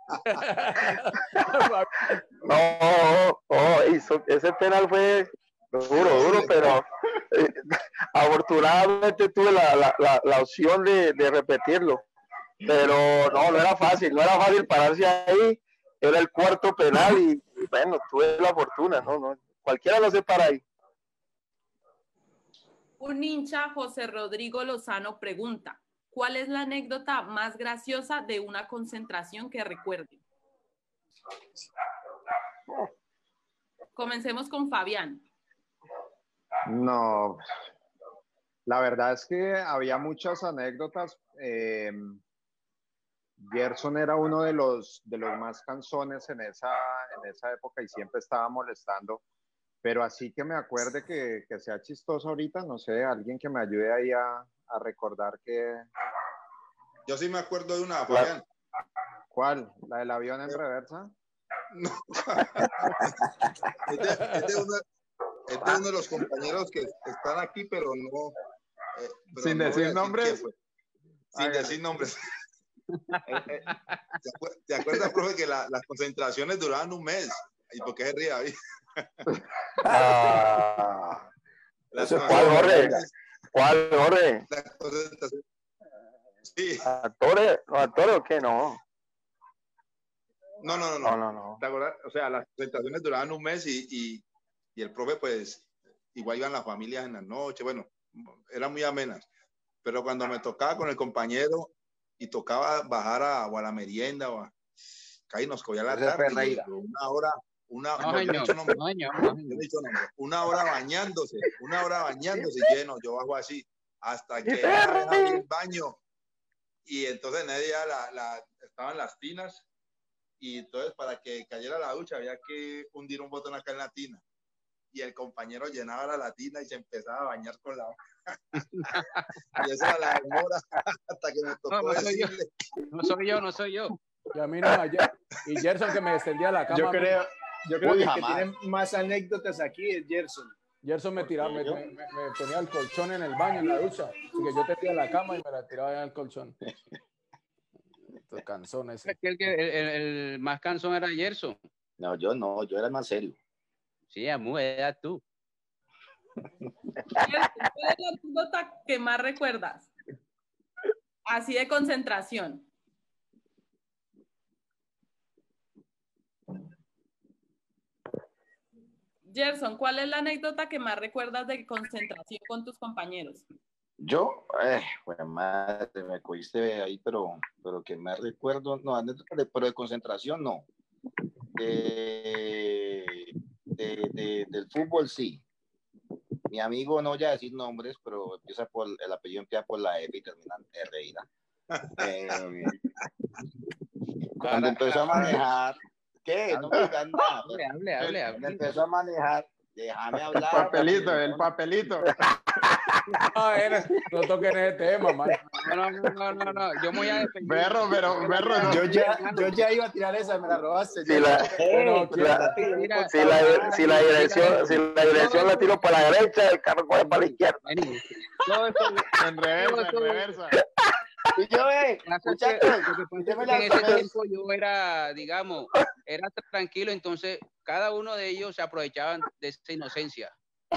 No, oh, hizo, ese penal fue duro, duro, pero eh, afortunadamente tuve la, la, la, la opción de, de repetirlo. Pero no, no era fácil, no era fácil pararse ahí. Era el cuarto penal y, y bueno, tuve la fortuna, no, no, cualquiera lo se para ahí. Un hincha, José Rodrigo Lozano, pregunta, ¿cuál es la anécdota más graciosa de una concentración que recuerde? Comencemos con Fabián. No, la verdad es que había muchas anécdotas. Eh, Gerson era uno de los, de los más cansones en esa, en esa época y siempre estaba molestando. Pero así que me acuerde que, que sea chistoso ahorita, no sé, alguien que me ayude ahí a, a recordar que... Yo sí me acuerdo de una, Fabián. ¿Cuál? ¿La del avión en reversa? No. es, de, es, de uno, es de uno de los compañeros que están aquí, pero no... Eh, pero Sin no decir decir nombres. Sin Hágale. decir nombres. ¿Te, acuer ¿Te acuerdas, profe, que la, las concentraciones duraban un mes? ¿Y por qué se ríe ahí? Ah, ¿Cuál, Jorge? ¿Cuál, Jorge? Sí. ¿Actores? ¿Los actores o qué? No. No, no, no. no, no, no. ¿Te acuerdas? O sea, las presentaciones duraban un mes y, y, y el profe, pues, igual iban las familias en la noche. Bueno, eran muy amenas. Pero cuando me tocaba con el compañero y tocaba bajar a, o a la merienda o a... Ahí nos cogía la tarde. Y una hora... Una, no, no, señor, dicho nombre, no, señor, no, yo dicho nombre, una hora bañándose, una hora bañándose lleno, yo bajo así, hasta que abrí el baño, y entonces en ese día la, la, estaban las tinas, y entonces para que cayera la ducha había que hundir un botón acá en la tina, y el compañero llenaba la, la tina y se empezaba a bañar con la y esa era la demora hasta que me tocó no, no soy decirle. Yo. No soy yo, no soy yo. Y a mí no, ayer, y Gerson que me extendía la cama. Yo creo, yo creo Uy, que el jamás. que tiene más anécdotas aquí es Gerson. Gerson me tiraba, me, me, me, me ponía el colchón en el baño, en la ducha. Así que yo tendía la cama y me la tiraba en el colchón. Estos canzones. Es que el, el, el, el más cansón era Gerson. No, yo no, yo era más serio. Sí, amor, era tú. ¿Cuál es la anécdota que más recuerdas? Así de concentración. Gerson, ¿cuál es la anécdota que más recuerdas de concentración con tus compañeros? Yo, eh, bueno, madre, me cogiste ahí, pero, pero que me recuerdo, no, anécdota de, pero de concentración no. De, de, de, del fútbol sí. Mi amigo, no voy a decir nombres, pero empieza por, el apellido empieza por la F y termina en Herrera. Eh, cuando empezó a manejar, ¿qué? No me digas nada. Hable, hable, hable, hable. Empezó a manejar, déjame hablar. El papelito, el papelito. No, eres, no toquen ese tema, man. No, no, no, no, no, yo me voy a defender. Berro, pero, berro, no. Yo ya, yo ya iba a tirar esa, me la robaste. Si la, Pero, la, Mira, si la, si la dirección, si la dirección la tiro para la derecha, el carro coge para la izquierda. Vení. Todo esto, En reversa, en reversa. Y yo, eh, muchachos, en ese tiempo yo era, digamos, era tranquilo, entonces cada uno de ellos se aprovechaban de esa inocencia.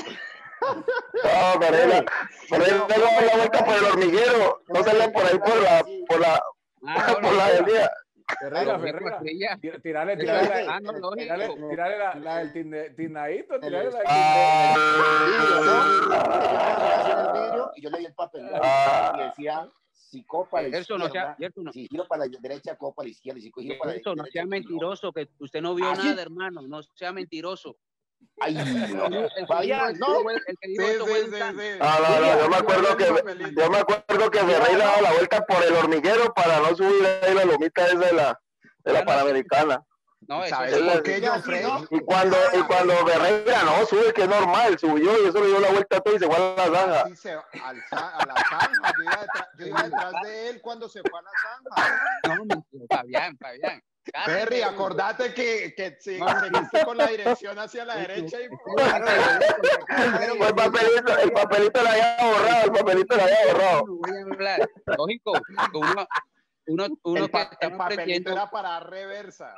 No, pero él, pero él no da la vuelta por el hormiguero, no sale por ahí por la, por la, Ah, por la del día. Ferreira, Ferreira. Tira- Tirale, tirale, la- Ah, no, lógico. tirale, tirale la, la del tinde- tinaíto, tirale la del Ah, y yo le di el papel Ah. y decía, si copa a la Gerson, no sea- izquierda, Gerson, no. si giro para la derecha, copa a la izquierda, y si giro para la Eso, no derecha, sea giro. mentiroso, que usted no vio ¿Ah, sí? nada, hermano, no sea mentiroso. Ay, no. Fabián, no. Sí, sí, sí, sí. No, no, no, yo me acuerdo que, yo me acuerdo que Ferreira daba la vuelta por el hormiguero para no subir ahí la lomita esa de la, de la Panamericana. No, eso ¿Sabes sí, por qué, John Freddy? Y cuando, y cuando Ferreira no sube, que es normal, subió y eso le dio la vuelta a todo y se fue a la zanja. Sí, se, al, a la zanja. Yo iba, detrás, yo iba detrás de él cuando se fue a la zanja. No, mentira, Fabián, Fabián. Ferry, acordate que, que sí, seguiste con la dirección hacia la derecha y el papelito, el papelito lo había borrado, el papelito lo había borrado. Lógico, uno, uno, uno el, pa, que el papelito era para dar reversa.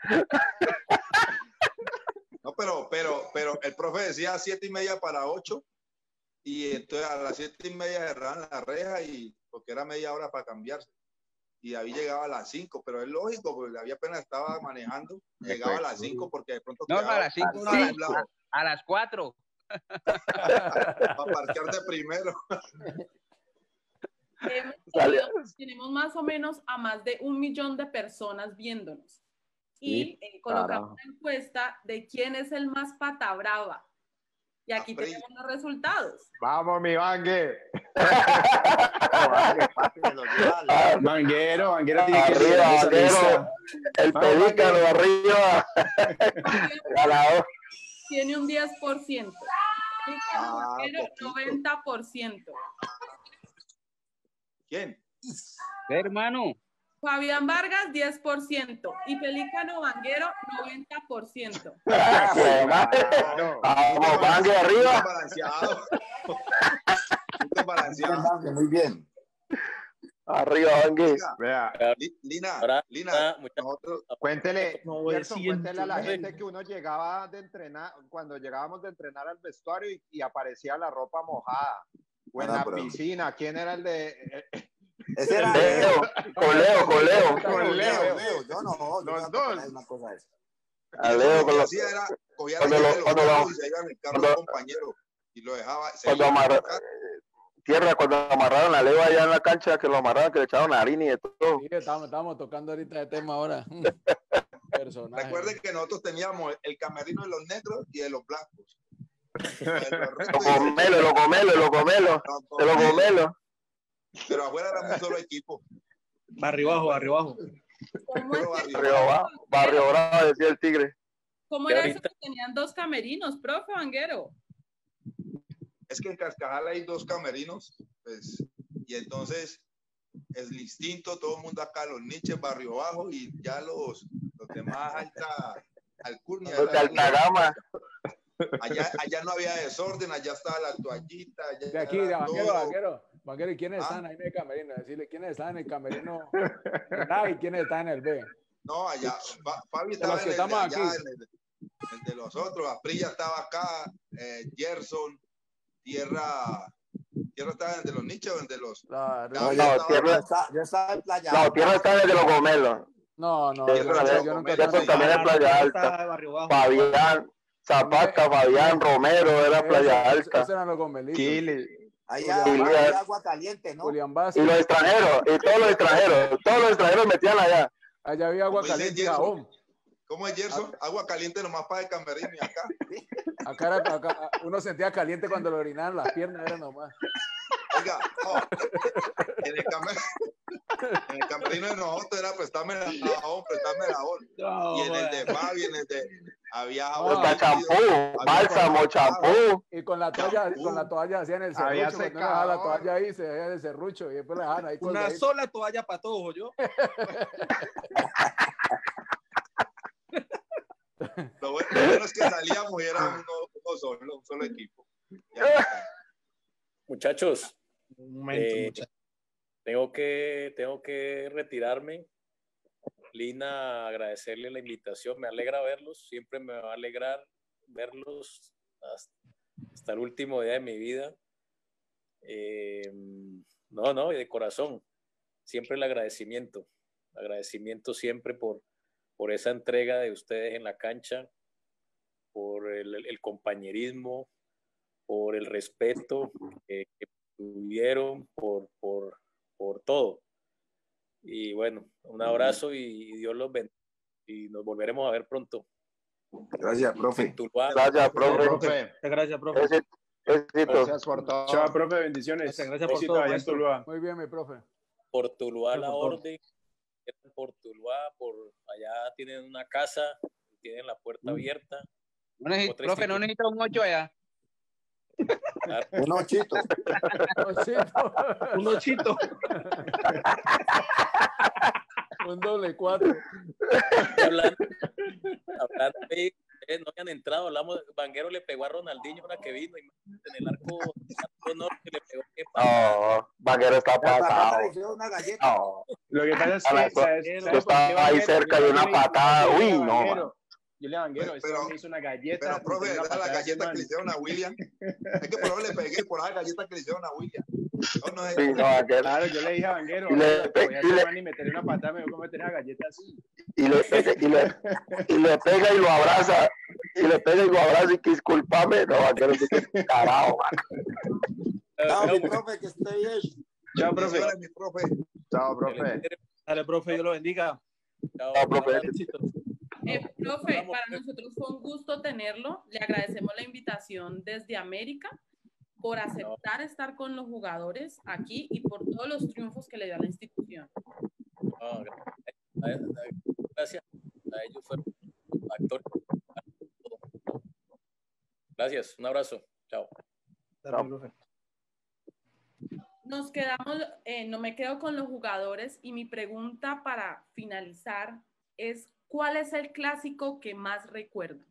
No, pero, pero, pero el profe decía siete y media para ocho y entonces a las siete y media cerraban la reja y porque era media hora para cambiarse. Y David llegaba a las cinco, pero es lógico, porque David apenas estaba manejando, llegaba a las cinco porque de pronto... No, no, a las cinco, no, a las, a, a las cuatro. Para parquearte primero. Hemos tenido, tenemos más o menos a más de un millón de personas viéndonos. Y eh, colocamos una encuesta de quién es el más pata brava. Y aquí Apri. tenemos los resultados. Vamos, mi Bangue. Manguero, Manguero tiene que arriba, Manguero, el pelícano de arriba. Ganador. Tiene un diez por ciento. Ah, noventa por ciento. ¿Quién? Hermano. Fabián Vargas, diez por ciento. Y Pelícano Vanguero, noventa por ciento. Vamos, Vangue arriba. Balanceado. balanceado. Muy bien. Arriba, Vangue. Vea, Lina, Ahora, Lina, nosotros, cuéntele, Gerson, cuéntele a la gente que uno llegaba de entrenar, cuando llegábamos de entrenar al vestuario y, y aparecía la ropa mojada. O en ah, la pero... piscina. ¿Quién era el de...? Ese era Leo, con Leo, con Leo. Con Leo, Leo. Yo no, los dos. Una cosa esa. A Leo, con lo que hacía era cogía la llave de los carros y se iba en el carro del compañero y lo dejaba. Cuando amarra, tierra, cuando amarraron a Leo allá en la cancha, que lo amarraron, que le echaron harina y de todo. Sí, estamos, estamos tocando ahorita el tema ahora. Personaje. Recuerden que nosotros teníamos el camerino de los negros y de los blancos. Los gomelos, los gomelos, los gomelos, de los gomelos. Pero afuera era un solo equipo. Barrio abajo, barrio abajo. ¿Cómo es que barrio abajo, barrio bravo, decía el tigre. ¿Cómo era eso que tenían dos camerinos, profe Vanguero? Es que en Cascajal hay dos camerinos, pues, y entonces es distinto, todo el mundo acá, los niches, barrio bajo, y ya los, los de más alta alcurnia. Los de alta gama. Allá, allá no había desorden, allá estaba la toallita. Allá de aquí, de Vanguero, Vanguero. Vanguero, ¿y quiénes ¿Ah? están ahí en el camerino? Decirle, ¿quiénes están en el camerino A y quiénes están en el B? No, allá, Fabi estaba los que en, el, estamos allá, aquí. En, el, en de los otros, Aprilla estaba acá, eh, Gerson, Tierra, Tierra estaba en de los nichos o en de los... No, no, no Tierra está, yo estaba en Playa Alta. No, Tierra está en de los gomelos. No, no, yo, yo, yo nunca Gerson también en Playa Alta. Fabián, Zapata, Fabián, Romero, era Playa Alta. Esos eran los gomelitos. Allá hay agua caliente, ¿no? Julián y los extranjeros, y todos los extranjeros, todos los extranjeros metían allá. Allá había agua caliente. Gerson? ¿Cómo es Gerson? Agua caliente nomás para el camerino y acá. Acá, era, acá uno sentía caliente cuando lo orinaban las piernas, era nomás. Oiga, oh, en, el camerino, en el camerino de nosotros era prestarme la jabón, prestarme la jabón. No, y en el de Fabi, en el de... Había jabón. No, champú, bálsamo, champú. Y con la toalla, con la toalla hacían el serrucho. Cuando uno dejaba la toalla ahí, se dejaba el serrucho y después la dejaban ahí. Una ahí. Sola toalla para todos, ¿yo? Lo bueno, lo bueno es que salíamos y era uno, uno solo, un solo equipo. Ya. Muchachos, un momento, eh, muchachos. Tengo que, tengo que retirarme. Lina, agradecerle la invitación. Me alegra verlos. Siempre me va a alegrar verlos hasta, hasta el último día de mi vida. Eh, no, no, y de corazón. Siempre el agradecimiento. Agradecimiento siempre por por esa entrega de ustedes en la cancha, por el, el compañerismo, por el respeto que, que tuvieron, por, por, por todo. Y bueno, un abrazo y Dios los bendiga. Y nos volveremos a ver pronto. Gracias, profe. Tuluá. Gracias, profe. profe. Gracias, profe. Éxito. Éxito. Gracias por todo. Chao, profe, bendiciones. Gracias por Éxito todo, allá en maestro. Tuluá. Muy bien, mi profe. Por Tuluá Gracias la por todo. orden, por Tuluá, por allá tienen una casa, tienen la puerta abierta. No necesito, Otra profe, no institución. necesita un ocho allá. Un ochito. Ochito. Un ochito. Un doble cuatro. Hablando, hablando de, eh, no habían entrado, hablamos, Vanguero le pegó a Ronaldinho ahora que vino y en el arco, arco norte le pegó que No, Vanguero está La patada pasado. le hicieron una galleta. No, Lo que pasa es A la- que, ¿sabes, yo ¿sabes por qué estaba ahí Vanguero? cerca Yo de una le- patada. yo le Uy, a no, Vanguero, man. Yo le a Vanguero, este Pero- hombre hizo una galleta. Pero, profe, hizo una era la patada galleta encima. que le hicieron a William. Es que por lo menos le pegué por la galleta que le hicieron a William. No, no es- Sí, no, Vanguero. Claro, yo le dije a Vanguero, Y le- Vanguero, voy a y le- tomar y meterle una patada, me voy a meter esa galleta así. Y le, y, le, y le pega y lo abraza. Y le pega y lo abraza y que disculpame. No, Vanguero, qué carajo, man. Chao, mi profe, que esté bien. Chao, profe. Bendiciones, mi profe. Chao, profe. Dale, profe, Dios lo bendiga. Chao, Chao, profe. Éxitos. Eh, profe, para nosotros fue un gusto tenerlo. Le agradecemos la invitación desde América por aceptar estar con los jugadores aquí y por todos los triunfos que le dio a la institución. No, gracias. Gracias. A ellos fueron actores. Gracias. Un abrazo. Chao. Dale, profe. Nos quedamos, eh, no me quedo con los jugadores y mi pregunta para finalizar es, ¿cuál es el clásico que más recuerdan?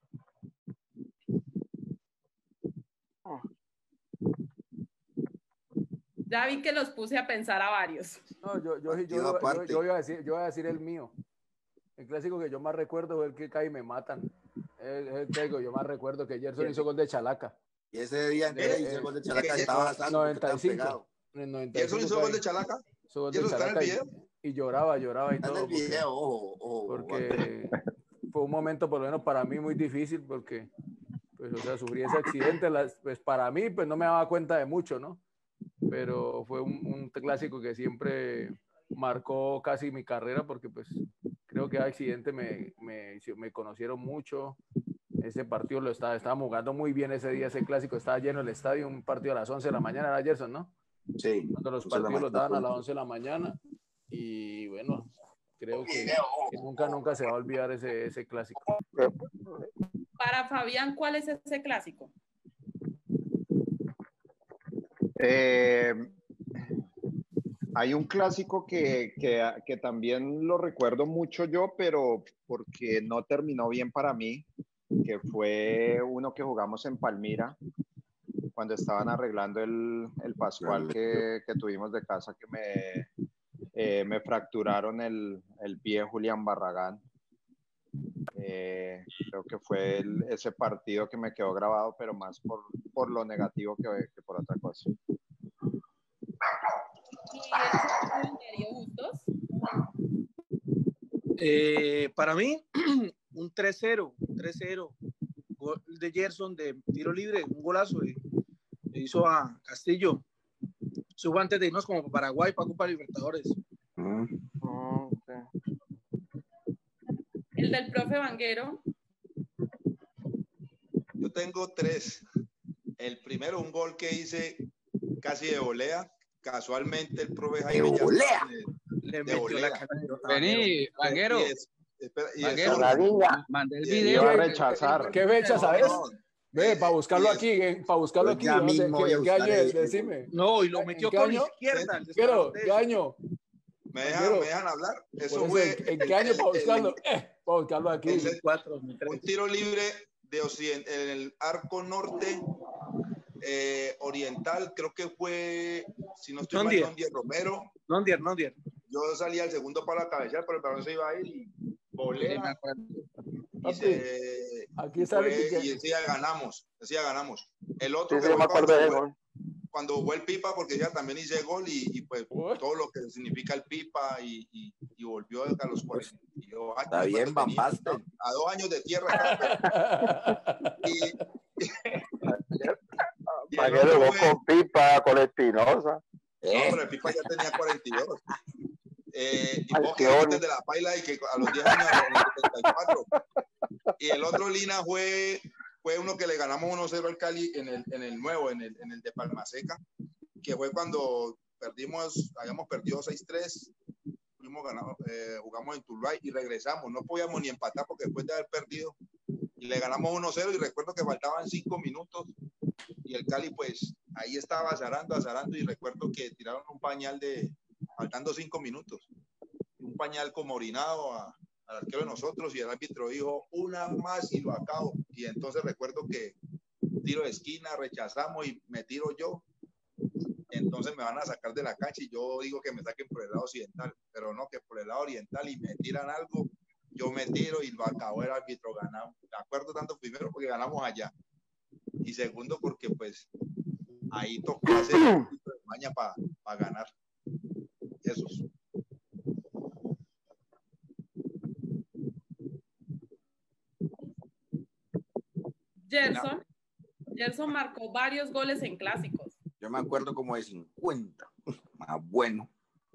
Ya vi que los puse a pensar a varios. No, yo, yo, yo, Partido yo, aparte. yo iba a decir, yo iba a decir el mío. El clásico que yo más recuerdo fue el que cae y me matan. Es el clásico que yo más recuerdo que Gerson hizo gol de Chalaca. Y ese día en que le hice el gol de Chalaca estaba asando porque estaba noventa y cinco. pegado. En el ¿Y noventa y eso cinco hizo fue gol de ahí. Chalaca? Hizo gol ¿Y de eso está en el Chalaca y, video? y lloraba, lloraba y Está en todo. el Porque, video, ojo, ojo. porque fue un momento por lo menos para mí muy difícil porque, pues, o sea, sufrí ese accidente. Las, pues para mí, pues no me daba cuenta de mucho, ¿no? Pero fue un, un clásico que siempre marcó casi mi carrera porque, pues, creo que ese accidente me, me, me conocieron mucho. Ese partido lo estaba, estábamos jugando muy bien ese día, ese clásico estaba lleno el estadio, un partido a las once de la mañana, era Gerson, ¿no? Sí. Cuando los once de la partidos los mañana. daban a las once de la mañana y bueno, creo que, que nunca, nunca se va a olvidar ese, ese clásico. Para Fabián, ¿cuál es ese clásico? Eh, hay un clásico que, que, que también lo recuerdo mucho yo, pero porque no terminó bien para mí, que fue uno que jugamos en Palmira, cuando estaban arreglando el, el Pascual que, que tuvimos de casa, que me, eh, me fracturaron el, el pie Julián Barragán. Eh, creo que fue el, ese partido que me quedó grabado, pero más por, por lo negativo que, que por otra cosa. ¿Y el Darío Bustos? Eh, para mí, un tres cero, un tres cero. Gol de Gerson de tiro libre, un golazo. eh, Le hizo a Castillo. Subo antes de irnos como para Paraguay para Copa Libertadores. Mm. El del profe Vanguero. Yo tengo tres. El primero, un gol que hice casi de volea. Casualmente el profe Jaime ¿De ya volea? estaba de- Le de metió volea. la cara de Vení, Vanguero. Y es- espera, y Vanguero, eso- Vanguero. mandé el Y- video. Iba a rechazar. ¿Qué fecha, No, sabes? no, Ve, para buscarlo y- aquí, eh, para buscarlo Yo aquí. ya ¿dónde- mismo qué- voy a ¿Qué año buscar es? el- Decime. No, y lo ¿En metió qué con año? izquierda. el Pero, descarado de ¿qué eso. año? ¿Me dejan, Vanguero. me dejan hablar? Eso Por eso, fue ¿en, en qué año para el- buscarlo? Eh, para buscarlo aquí. el- dos mil cuatro, dos mil tres. un tiro libre de occident- en el arco norte eh, oriental. Creo que fue, si no estoy mal, Nondier. Nondier Romero. Nondier, Nondier. Yo salía al segundo para la cabeza, pero el balón se iba a ir y Sí, me volea. acuerdo. Y, Papi, se, aquí y, sale fue- que- y decía ganamos, decía ganamos. El otro Sí, que sí, fue me acuerdo cuando, de fue- gol. cuando jugó el Pipa, porque ya también hice gol y, y pues Uy. todo lo que significa el Pipa y, y, y volvió a los cuarenta y dos años. Está bien, ¿cuánto tenía? Van Basten. A dos años de tierra. acá, pero- y, y el Vanguero otro jugó fue- con Pipa, con Espinosa. no, pero el Pipa ya tenía cuarenta y dos. Eh, y Ay, vos qué que bonito. dijiste de la paila y que a los diez años, a los setenta y cuatro. y el otro, Lina, fue, fue uno que le ganamos uno cero al Cali en el, en el nuevo, en el, en el de Palmaseca, que fue cuando perdimos, habíamos perdido seis tres, fuimos ganado, eh, jugamos en Tuluá y regresamos, no podíamos ni empatar porque después de haber perdido, y le ganamos uno cero y recuerdo que faltaban cinco minutos y el Cali pues ahí estaba azarando, azarando y recuerdo que tiraron un pañal de, faltando cinco minutos, un pañal como orinado a, al arquero de nosotros y el árbitro dijo una más y lo acabo, y entonces recuerdo que tiro de esquina, rechazamos y me tiro yo, entonces me van a sacar de la cancha y yo digo que me saquen por el lado occidental, pero no, que por el lado oriental y me tiran algo, yo me tiro y lo acabó el árbitro, ganamos. Me acuerdo tanto primero porque ganamos allá y segundo porque pues ahí tocó hacer un poquito de maña para pa ganar. Esos. Gerson, Gerson marcó varios goles en clásicos. Yo me acuerdo como de cincuenta, más bueno.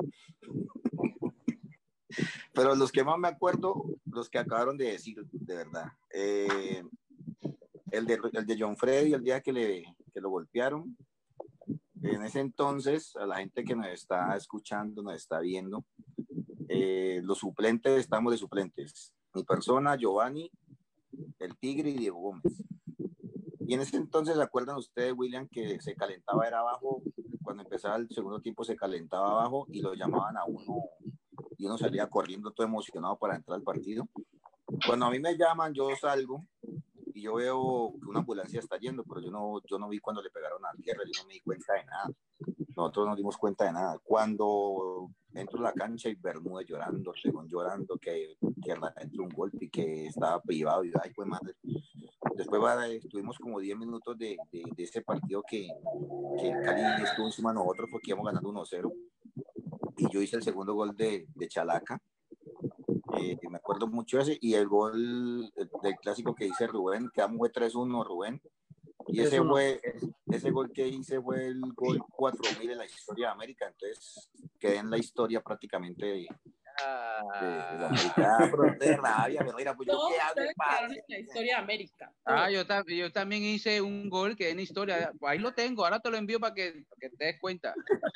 Pero los que más me acuerdo, los que acabaron de decir, de verdad. Eh, el, de, el de John Freddy, el día que, le, que lo golpearon. En ese entonces, a la gente que nos está escuchando, nos está viendo, eh, los suplentes, estamos de suplentes. Mi persona, Giovanni, el Tigre y Diego Gómez. Y en ese entonces, ¿se acuerdan ustedes, William, que se calentaba era abajo? Cuando empezaba el segundo tiempo se calentaba abajo y lo llamaban a uno y uno salía corriendo todo emocionado para entrar al partido. Cuando a mí me llaman, yo salgo y yo veo que una ambulancia está yendo, pero yo no, yo no vi cuando le pegaron a tierra, yo no me di cuenta de nada. Nosotros no nos dimos cuenta de nada. Cuando entro a la cancha y Bermúdez llorando, Según llorando, que, que entró un golpe y que estaba privado, y ay, pues madre. Después va, estuvimos como diez minutos de, de, de ese partido que, que el Cali estuvo encima de nosotros porque íbamos ganando uno cero. Y yo hice el segundo gol de, de Chalaca. Eh, me acuerdo mucho ese. Y el gol del clásico que hice Rubén, quedamos fue tres uno, Rubén. Y ese, fue, ese gol que hice fue el gol cuatro mil en la historia de América. Entonces quedé en la historia prácticamente de, de, de la América. Pero de rabia, me mira, pues yo qué hago, en la historia de América. Ah, yo, yo también hice un gol que en historia. Ahí lo tengo, ahora te lo envío para que, para que te des cuenta.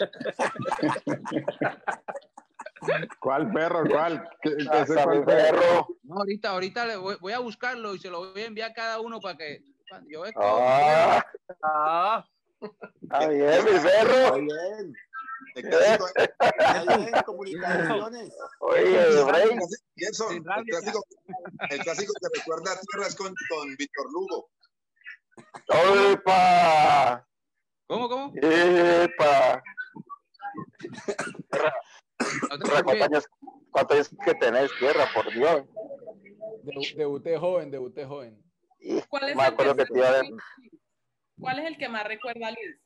¿Cuál perro? ¿Cuál? ¿Qué, qué cuál perro? No, ahorita, ahorita le voy, voy a buscarlo y se lo voy a enviar a cada uno para que yo vea. Ah, ah, está bien, mi perro. Está bien. Está bien, comunicaciones. Oye, Rey. Gerson, el clásico, el clásico que recuerda a tierra es con, con Víctor Lugo. ¡Opa! ¿Cómo, cómo? ¡Epa! ¿Cuántos años, ¿Cuántos años que tenés, tierra, por Dios? Debuté joven, debuté joven. ¿Cuál es, me acuerdo el que que te iba a... ¿Cuál es el que más recuerda, Luis?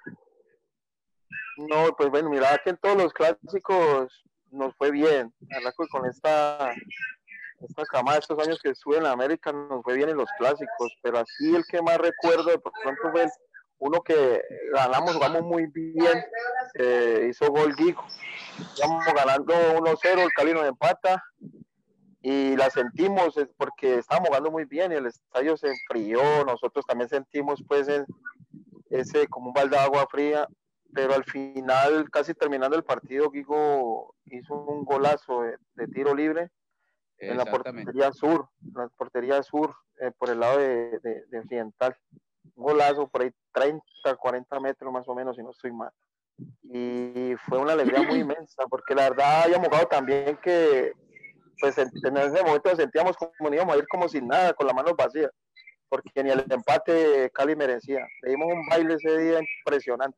No, pues bueno, mira que en todos los clásicos nos fue bien. Con esta, esta camada, estos años que estuve en América, nos fue bien en los clásicos, pero así el que más recuerdo de pronto fue uno que ganamos, jugamos muy bien, eh, hizo gol Guigo. Íbamos ganando uno cero, el Cali nos empata y la sentimos porque estábamos jugando muy bien y el estadio se enfrió, nosotros también sentimos pues ese como un balde de agua fría, pero al final, casi terminando el partido, Guigo hizo un golazo de, de tiro libre en la portería sur, la portería sur, eh, por el lado de, de, de occidental. Un golazo por ahí treinta, cuarenta metros más o menos, si no estoy mal. Y fue una alegría muy inmensa, porque la verdad habíamos jugado también que pues en, en ese momento sentíamos como ni íbamos a ir como sin nada, con las manos vacías, porque ni el empate Cali merecía. Le dimos un baile ese día impresionante.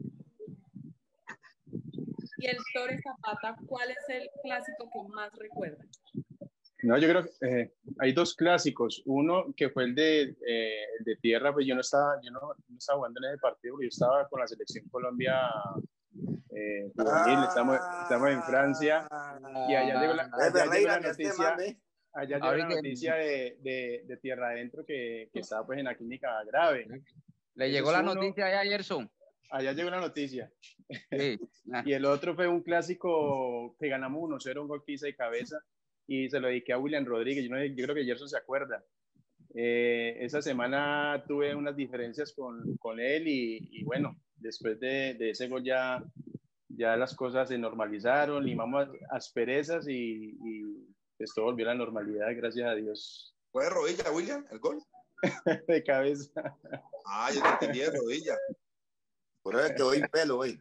Y el Torre Zapata, ¿cuál es el clásico que más recuerda? No, yo creo que eh, hay dos clásicos. Uno que fue el de, eh, el de tierra, pues yo no estaba, yo no, no estaba jugando en ese partido, porque yo estaba con la selección Colombia eh, juvenil, ah, estamos, estamos en Francia y allá llegó la, allá llegó la noticia, allá llegó la noticia de, de, de tierra adentro que, que estaba pues en la clínica grave. Le Ese llegó la uno, noticia allá, Gerson. Allá llegó la noticia. Sí. Y el otro fue un clásico que ganamos uno cero, un gol que hice de cabeza. y se lo dediqué a William Rodríguez. Yo, no, yo creo que Gerson se acuerda. Eh, esa semana tuve unas diferencias con, con él y, y bueno, después de, de ese gol ya, ya las cosas se normalizaron, limamos asperezas y, y pues todo volvió a la normalidad, gracias a Dios. ¿Fue de rodilla, William, el gol? De cabeza. Ah, yo te entendí de rodilla. Por eso que doy pelo hoy.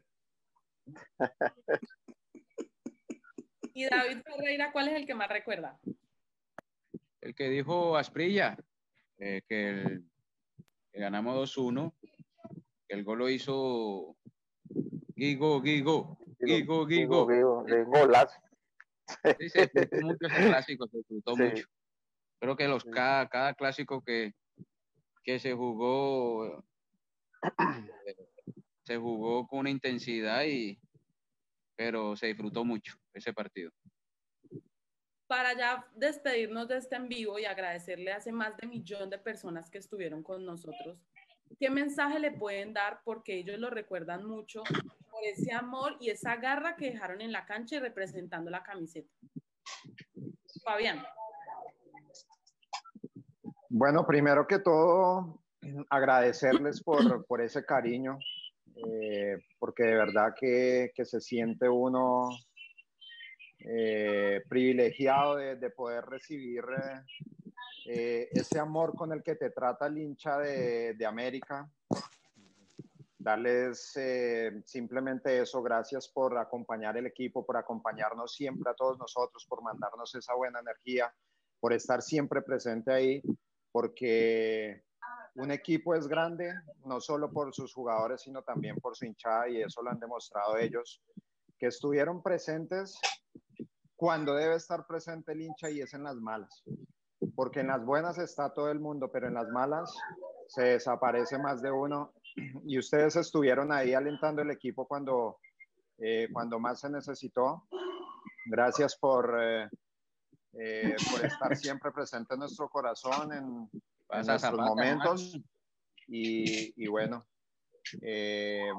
Y David Ferreira, ¿cuál es el que más recuerda? El que dijo Asprilla, eh, que, el, que ganamos dos uno, que el gol lo hizo Guigo, Guigo, Guigo, Guigo. Guigo, de golazo. Sí, se disfrutó mucho ese clásico, se disfrutó Sí. mucho. Creo que los, cada, cada clásico que, que se jugó, eh, se jugó con una intensidad, y, pero se disfrutó mucho ese partido. Para ya despedirnos de este en vivo y agradecerle a ese más de millón de personas que estuvieron con nosotros, ¿qué mensaje le pueden dar? Porque ellos lo recuerdan mucho por ese amor y esa garra que dejaron en la cancha y representando la camiseta. Fabián. Bueno, primero que todo, agradecerles por, por ese cariño, eh, porque de verdad que, que se siente uno eh, privilegiado de, de poder recibir eh, eh, ese amor con el que te trata el hincha de, de América. Darles eh, simplemente eso, gracias por acompañar el equipo, por acompañarnos siempre a todos nosotros, por mandarnos esa buena energía, por estar siempre presente ahí, porque un equipo es grande, no solo por sus jugadores, sino también por su hinchada, y eso lo han demostrado ellos, que estuvieron presentes cuando debe estar presente el hincha, y es en las malas, porque en las buenas está todo el mundo, pero en las malas se desaparece más de uno, y ustedes estuvieron ahí alentando el equipo cuando, eh, cuando más se necesitó. Gracias por, eh, eh, por estar siempre presente en nuestro corazón, en, en nuestros Zapata, momentos, y, y bueno, eh,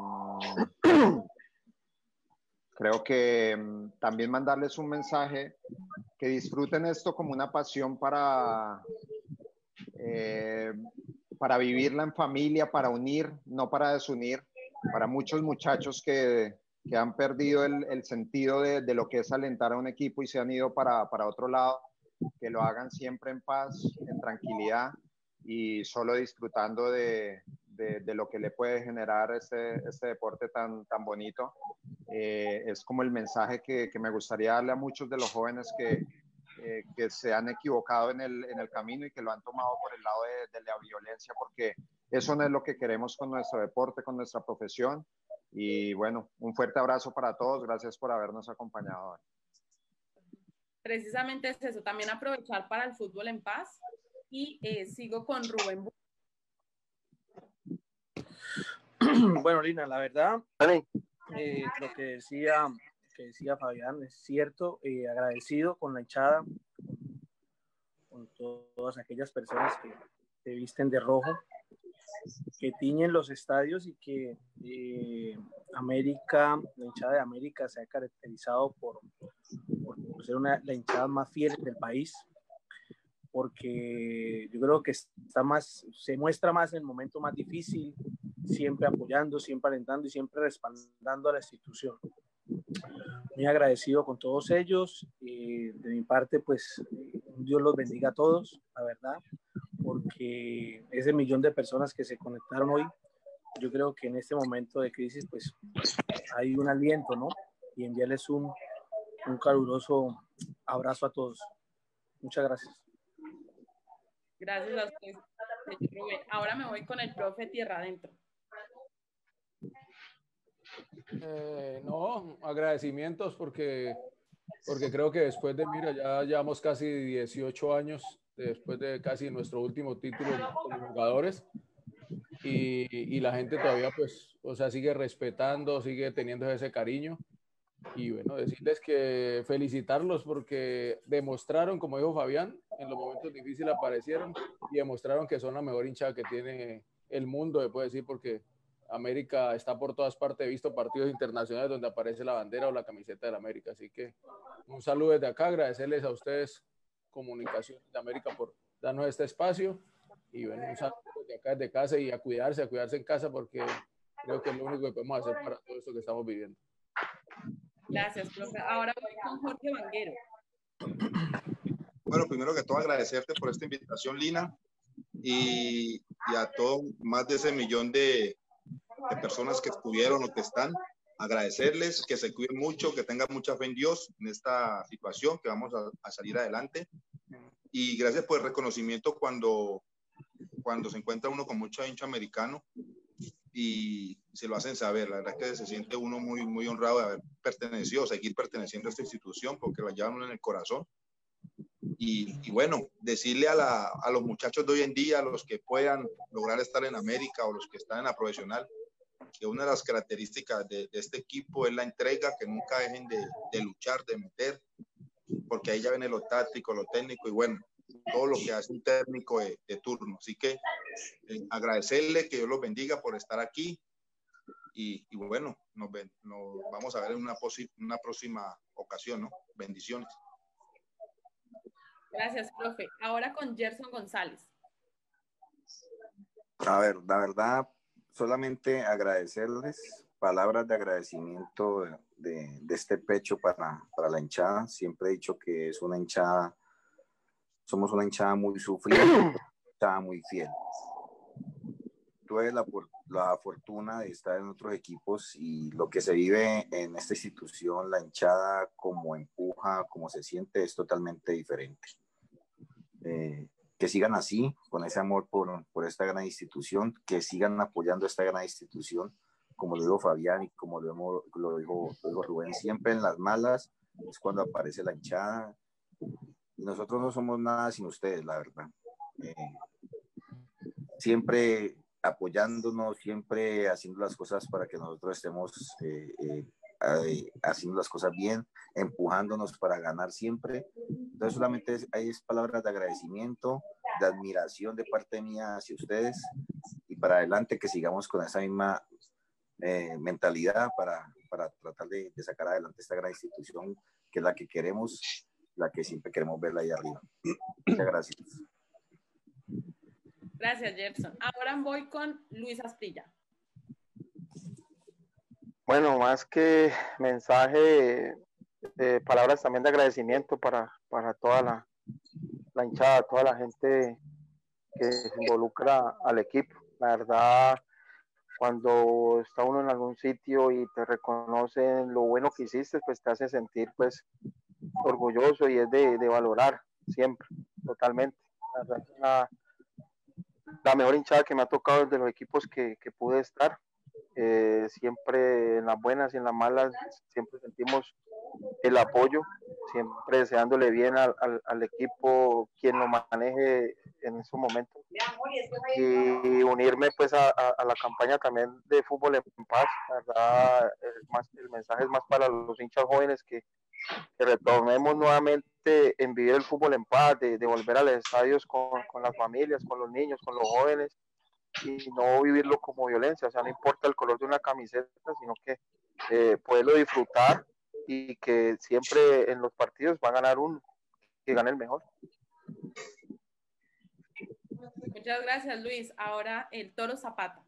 creo que um, también mandarles un mensaje, que disfruten esto como una pasión para, eh, para vivirla en familia, para unir, no para desunir. Para muchos muchachos que, que han perdido el, el sentido de, de lo que es alentar a un equipo y se han ido para, para otro lado, que lo hagan siempre en paz, en tranquilidad y solo disfrutando de, de, de lo que le puede generar este, este deporte tan, tan bonito. Eh, es como el mensaje que, que me gustaría darle a muchos de los jóvenes que, eh, que se han equivocado en el, en el camino y que lo han tomado por el lado de, de la violencia, porque eso no es lo que queremos con nuestro deporte, con nuestra profesión. Y bueno, un fuerte abrazo para todos. Gracias por habernos acompañado hoy. Precisamente es eso, también aprovechar para el fútbol en paz. Y eh, sigo con Rubén. Bueno, Lina, la verdad, eh, lo que decía, que decía Fabián es cierto, eh, agradecido con la hinchada, con, con todas aquellas personas que se visten de rojo, que tiñen los estadios, y que eh, América, la hinchada de América se ha caracterizado por, por ser una, la hinchada más fiel del país, porque yo creo que está más, se muestra más en el momento más difícil, siempre apoyando, siempre alentando y siempre respaldando a la institución. Muy agradecido con todos ellos, y de mi parte, pues Dios los bendiga a todos, la verdad, porque ese millón de personas que se conectaron hoy, yo creo que en este momento de crisis, pues hay un aliento, ¿no? Y enviarles un, un caluroso abrazo a todos. Muchas gracias. Gracias a ustedes, señor Rubén. Ahora me voy con el profe Tierra Adentro. Eh, no, agradecimientos porque, porque creo que después de, mira, ya llevamos casi dieciocho años, después de casi nuestro último título como jugadores, y, y la gente todavía, pues, o sea, sigue respetando, sigue teniendo ese cariño. Y bueno, decirles que felicitarlos porque demostraron, como dijo Fabián, en los momentos difíciles aparecieron y demostraron que son la mejor hinchada que tiene el mundo, se puede decir, porque América está por todas partes. He visto partidos internacionales donde aparece la bandera o la camiseta de la América. Así que un saludo desde acá, agradecerles a ustedes, Comunicaciones de América, por darnos este espacio. Y bueno, un saludo desde acá, desde casa, y a cuidarse, a cuidarse en casa, porque creo que es lo único que podemos hacer para todo esto que estamos viviendo. Gracias, profe. Ahora voy con Jorge Vanguero. Bueno, primero que todo agradecerte por esta invitación, Lina, y, y a todo más de ese millón de, de personas que estuvieron o que están, agradecerles, que se cuiden mucho, que tengan mucha fe en Dios en esta situación, que vamos a, a salir adelante. Y gracias por el reconocimiento cuando, cuando se encuentra uno con mucho hincha americano y se lo hacen saber. La verdad es que se siente uno muy, muy honrado de haber pertenecido, seguir perteneciendo a esta institución, porque la llevan uno en el corazón. Y, y bueno, decirle a, la, a los muchachos de hoy en día, a los que puedan lograr estar en América o los que están en la profesional, que una de las características de, de este equipo es la entrega, que nunca dejen de, de luchar, de meter, porque ahí ya viene lo táctico, lo técnico y bueno, todo lo que hace un técnico de, de turno. Así que eh, agradecerle, que Dios los bendiga por estar aquí y, y bueno, nos, ven, nos vamos a ver en una, una próxima ocasión, ¿no? Bendiciones. Gracias, profe. Ahora con Gerson González. A ver, la verdad, solamente agradecerles, palabras de agradecimiento de, de, de este pecho para, para la hinchada. Siempre he dicho que es una hinchada, somos una hinchada muy sufrida, una hinchada muy fiel. Tuve la, la fortuna de estar en otros equipos y lo que se vive en esta institución, la hinchada, como empuja, como se siente, es totalmente diferente. Eh, que sigan así, con ese amor por, por esta gran institución, que sigan apoyando esta gran institución, como lo dijo Fabián y como lo, hemos, lo, dijo, lo dijo Rubén, siempre en las malas es cuando aparece la hinchada. Y nosotros no somos nada sin ustedes, la verdad. Eh, siempre apoyándonos, siempre haciendo las cosas para que nosotros estemos eh, eh, eh, haciendo las cosas bien, empujándonos para ganar siempre. Entonces solamente es, hay es palabras de agradecimiento, de admiración de parte mía hacia ustedes y para adelante que sigamos con esa misma eh, mentalidad para, para tratar de, de sacar adelante esta gran institución que es la que queremos, la que siempre queremos verla ahí arriba. Muchas gracias. Gracias, Gerson. Ahora voy con Luis Asprilla. Bueno, más que mensaje, eh, palabras también de agradecimiento para, para toda la, la hinchada, toda la gente que se involucra al equipo. La verdad, cuando está uno en algún sitio y te reconocen lo bueno que hiciste, pues te hace sentir pues orgulloso y es de, de valorar siempre, totalmente. La verdad, la, la mejor hinchada que me ha tocado desde los equipos que, que pude estar. Eh, siempre en las buenas y en las malas, siempre sentimos el apoyo, siempre deseándole bien al, al, al equipo, quien lo maneje en esos momentos. Y unirme pues a, a, a la campaña también de Fútbol en Paz. La verdad, el, más, el mensaje es más para los hinchas jóvenes que, que retomemos nuevamente en vivir el fútbol en paz, de, de volver a los estadios con, con las familias, con los niños, con los jóvenes, y no vivirlo como violencia. O sea, no importa el color de una camiseta, sino que eh, poderlo disfrutar y que siempre en los partidos va a ganar uno, que gane el mejor. Muchas gracias, Luis. Ahora el Toro Zapata.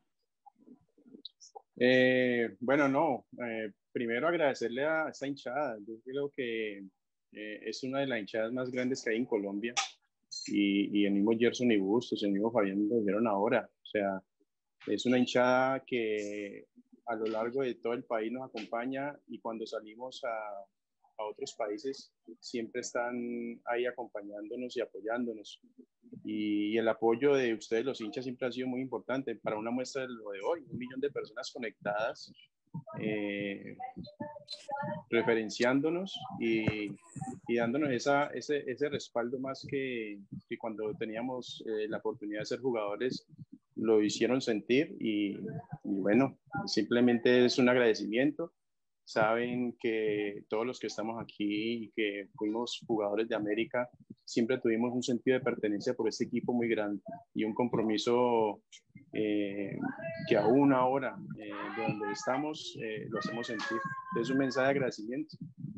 Eh, bueno, no, eh, primero agradecerle a esta hinchada. Yo creo que eh, es una de las hinchadas más grandes que hay en Colombia. Y, y el mismo Gerson y Bustos, el mismo Fabián lo dijeron ahora. O sea, es una hinchada que a lo largo de todo el país nos acompaña y cuando salimos a, a otros países siempre están ahí acompañándonos y apoyándonos. Y, y el apoyo de ustedes, los hinchas, siempre ha sido muy importante para una muestra de lo de hoy. Un millón de personas conectadas, eh, referenciándonos y, y dándonos esa, ese, ese respaldo más que, que cuando teníamos eh, la oportunidad de ser jugadores lo hicieron sentir y, y bueno, simplemente es un agradecimiento. Saben que todos los que estamos aquí y que fuimos jugadores de América siempre tuvimos un sentido de pertenencia por este equipo muy grande y un compromiso eh, que aún ahora eh, de donde estamos eh, lo hacemos sentir. Es un mensaje de agradecimiento.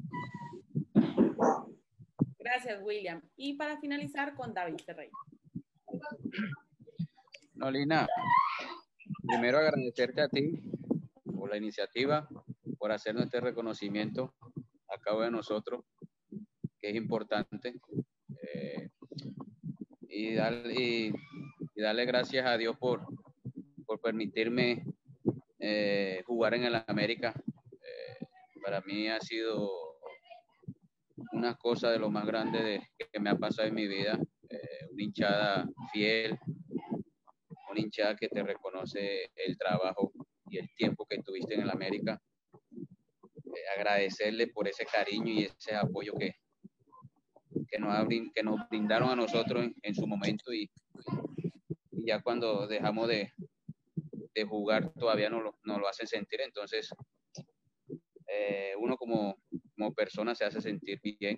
Gracias, William. Y para finalizar con David Ferreira. No, Lina, primero agradecerte a ti por la iniciativa, por hacernos este reconocimiento a cabo de nosotros, que es importante, eh, y, darle, y, y darle gracias a Dios por, por permitirme eh, jugar en el América. Eh, para mí ha sido una cosa de lo más grande de, que me ha pasado en mi vida, eh, una hinchada fiel, una hinchada que te reconoce el trabajo y el tiempo que tuviste en el América. Eh, agradecerle por ese cariño y ese apoyo que, que, nos, que nos brindaron a nosotros en, en su momento, y, y ya cuando dejamos de, de jugar todavía nos lo, nos lo hacen sentir. Entonces eh, uno como, como persona se hace sentir bien.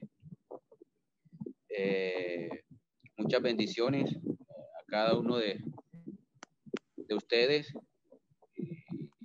Eh, muchas bendiciones a cada uno de, de ustedes, y,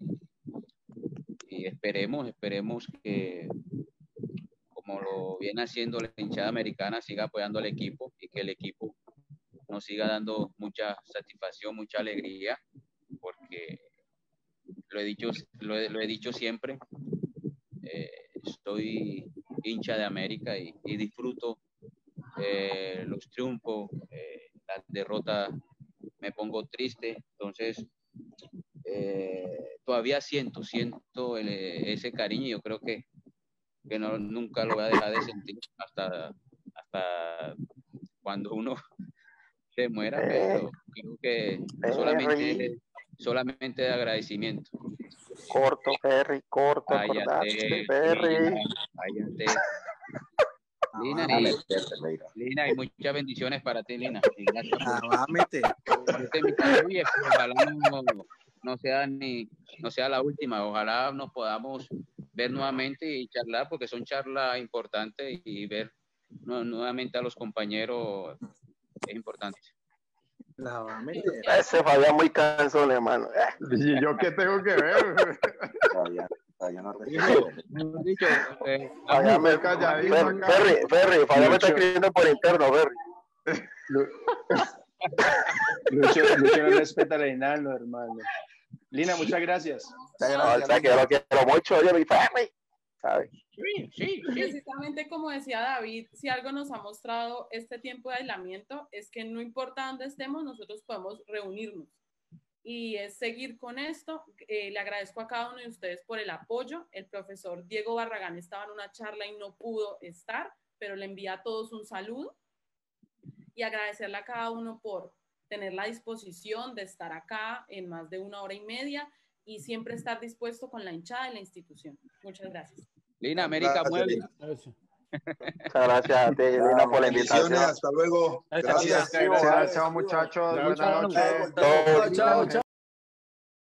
y esperemos, esperemos que, como lo viene haciendo la hinchada americana, siga apoyando al equipo y que el equipo nos siga dando mucha satisfacción, mucha alegría, porque lo he dicho, lo he, lo he dicho siempre, eh, estoy hincha de América y, y disfruto eh, los triunfos, eh, las derrotas me pongo triste. Entonces eh, todavía siento, siento el, ese cariño, y yo creo que, que no, nunca lo voy a dejar de sentir hasta, hasta cuando uno se muera, pero creo que solamente, solamente de agradecimiento. Corto, Ferry, corto, cállate, Ferry. Cállate. Lina, y, Lina, y muchas bendiciones para ti, Lina. Y gracias por, por esta invitación, y ojalá no, no sea ni no sea la última. Ojalá nos podamos ver nuevamente y charlar, porque son charlas importantes, y ver no, nuevamente a los compañeros es importante. Ese falla muy cansón, hermano. ¿Y yo qué tengo que ver? Todavía, todavía no Hemos dicho, eh, Falla me, Ferry, Ferry, Ferry, Falla me está escribiendo por interno, Ferry. Lucho, Lucho no respeta la Hinaldo, hermano. Lina, muchas gracias. No, o sea, que yo lo quiero mucho, oye, mi Ferry. ¿Sabes? Sí, sí, precisamente como decía David, si algo nos ha mostrado este tiempo de aislamiento es que no importa dónde estemos, nosotros podemos reunirnos, y es seguir con esto. Eh, le agradezco a cada uno de ustedes por el apoyo. El profesor Diego Barragán estaba en una charla y no pudo estar, pero le envía a todos un saludo, y agradecerle a cada uno por tener la disposición de estar acá en más de una hora y media y siempre estar dispuesto con la hinchada de la institución. Muchas gracias. Lina, América mueve. Muchas gracias a ti, Lina, por la invitación. Hasta luego. Gracias. Chao, chao, muchachos. Buenas noches. Chao, chao, chao.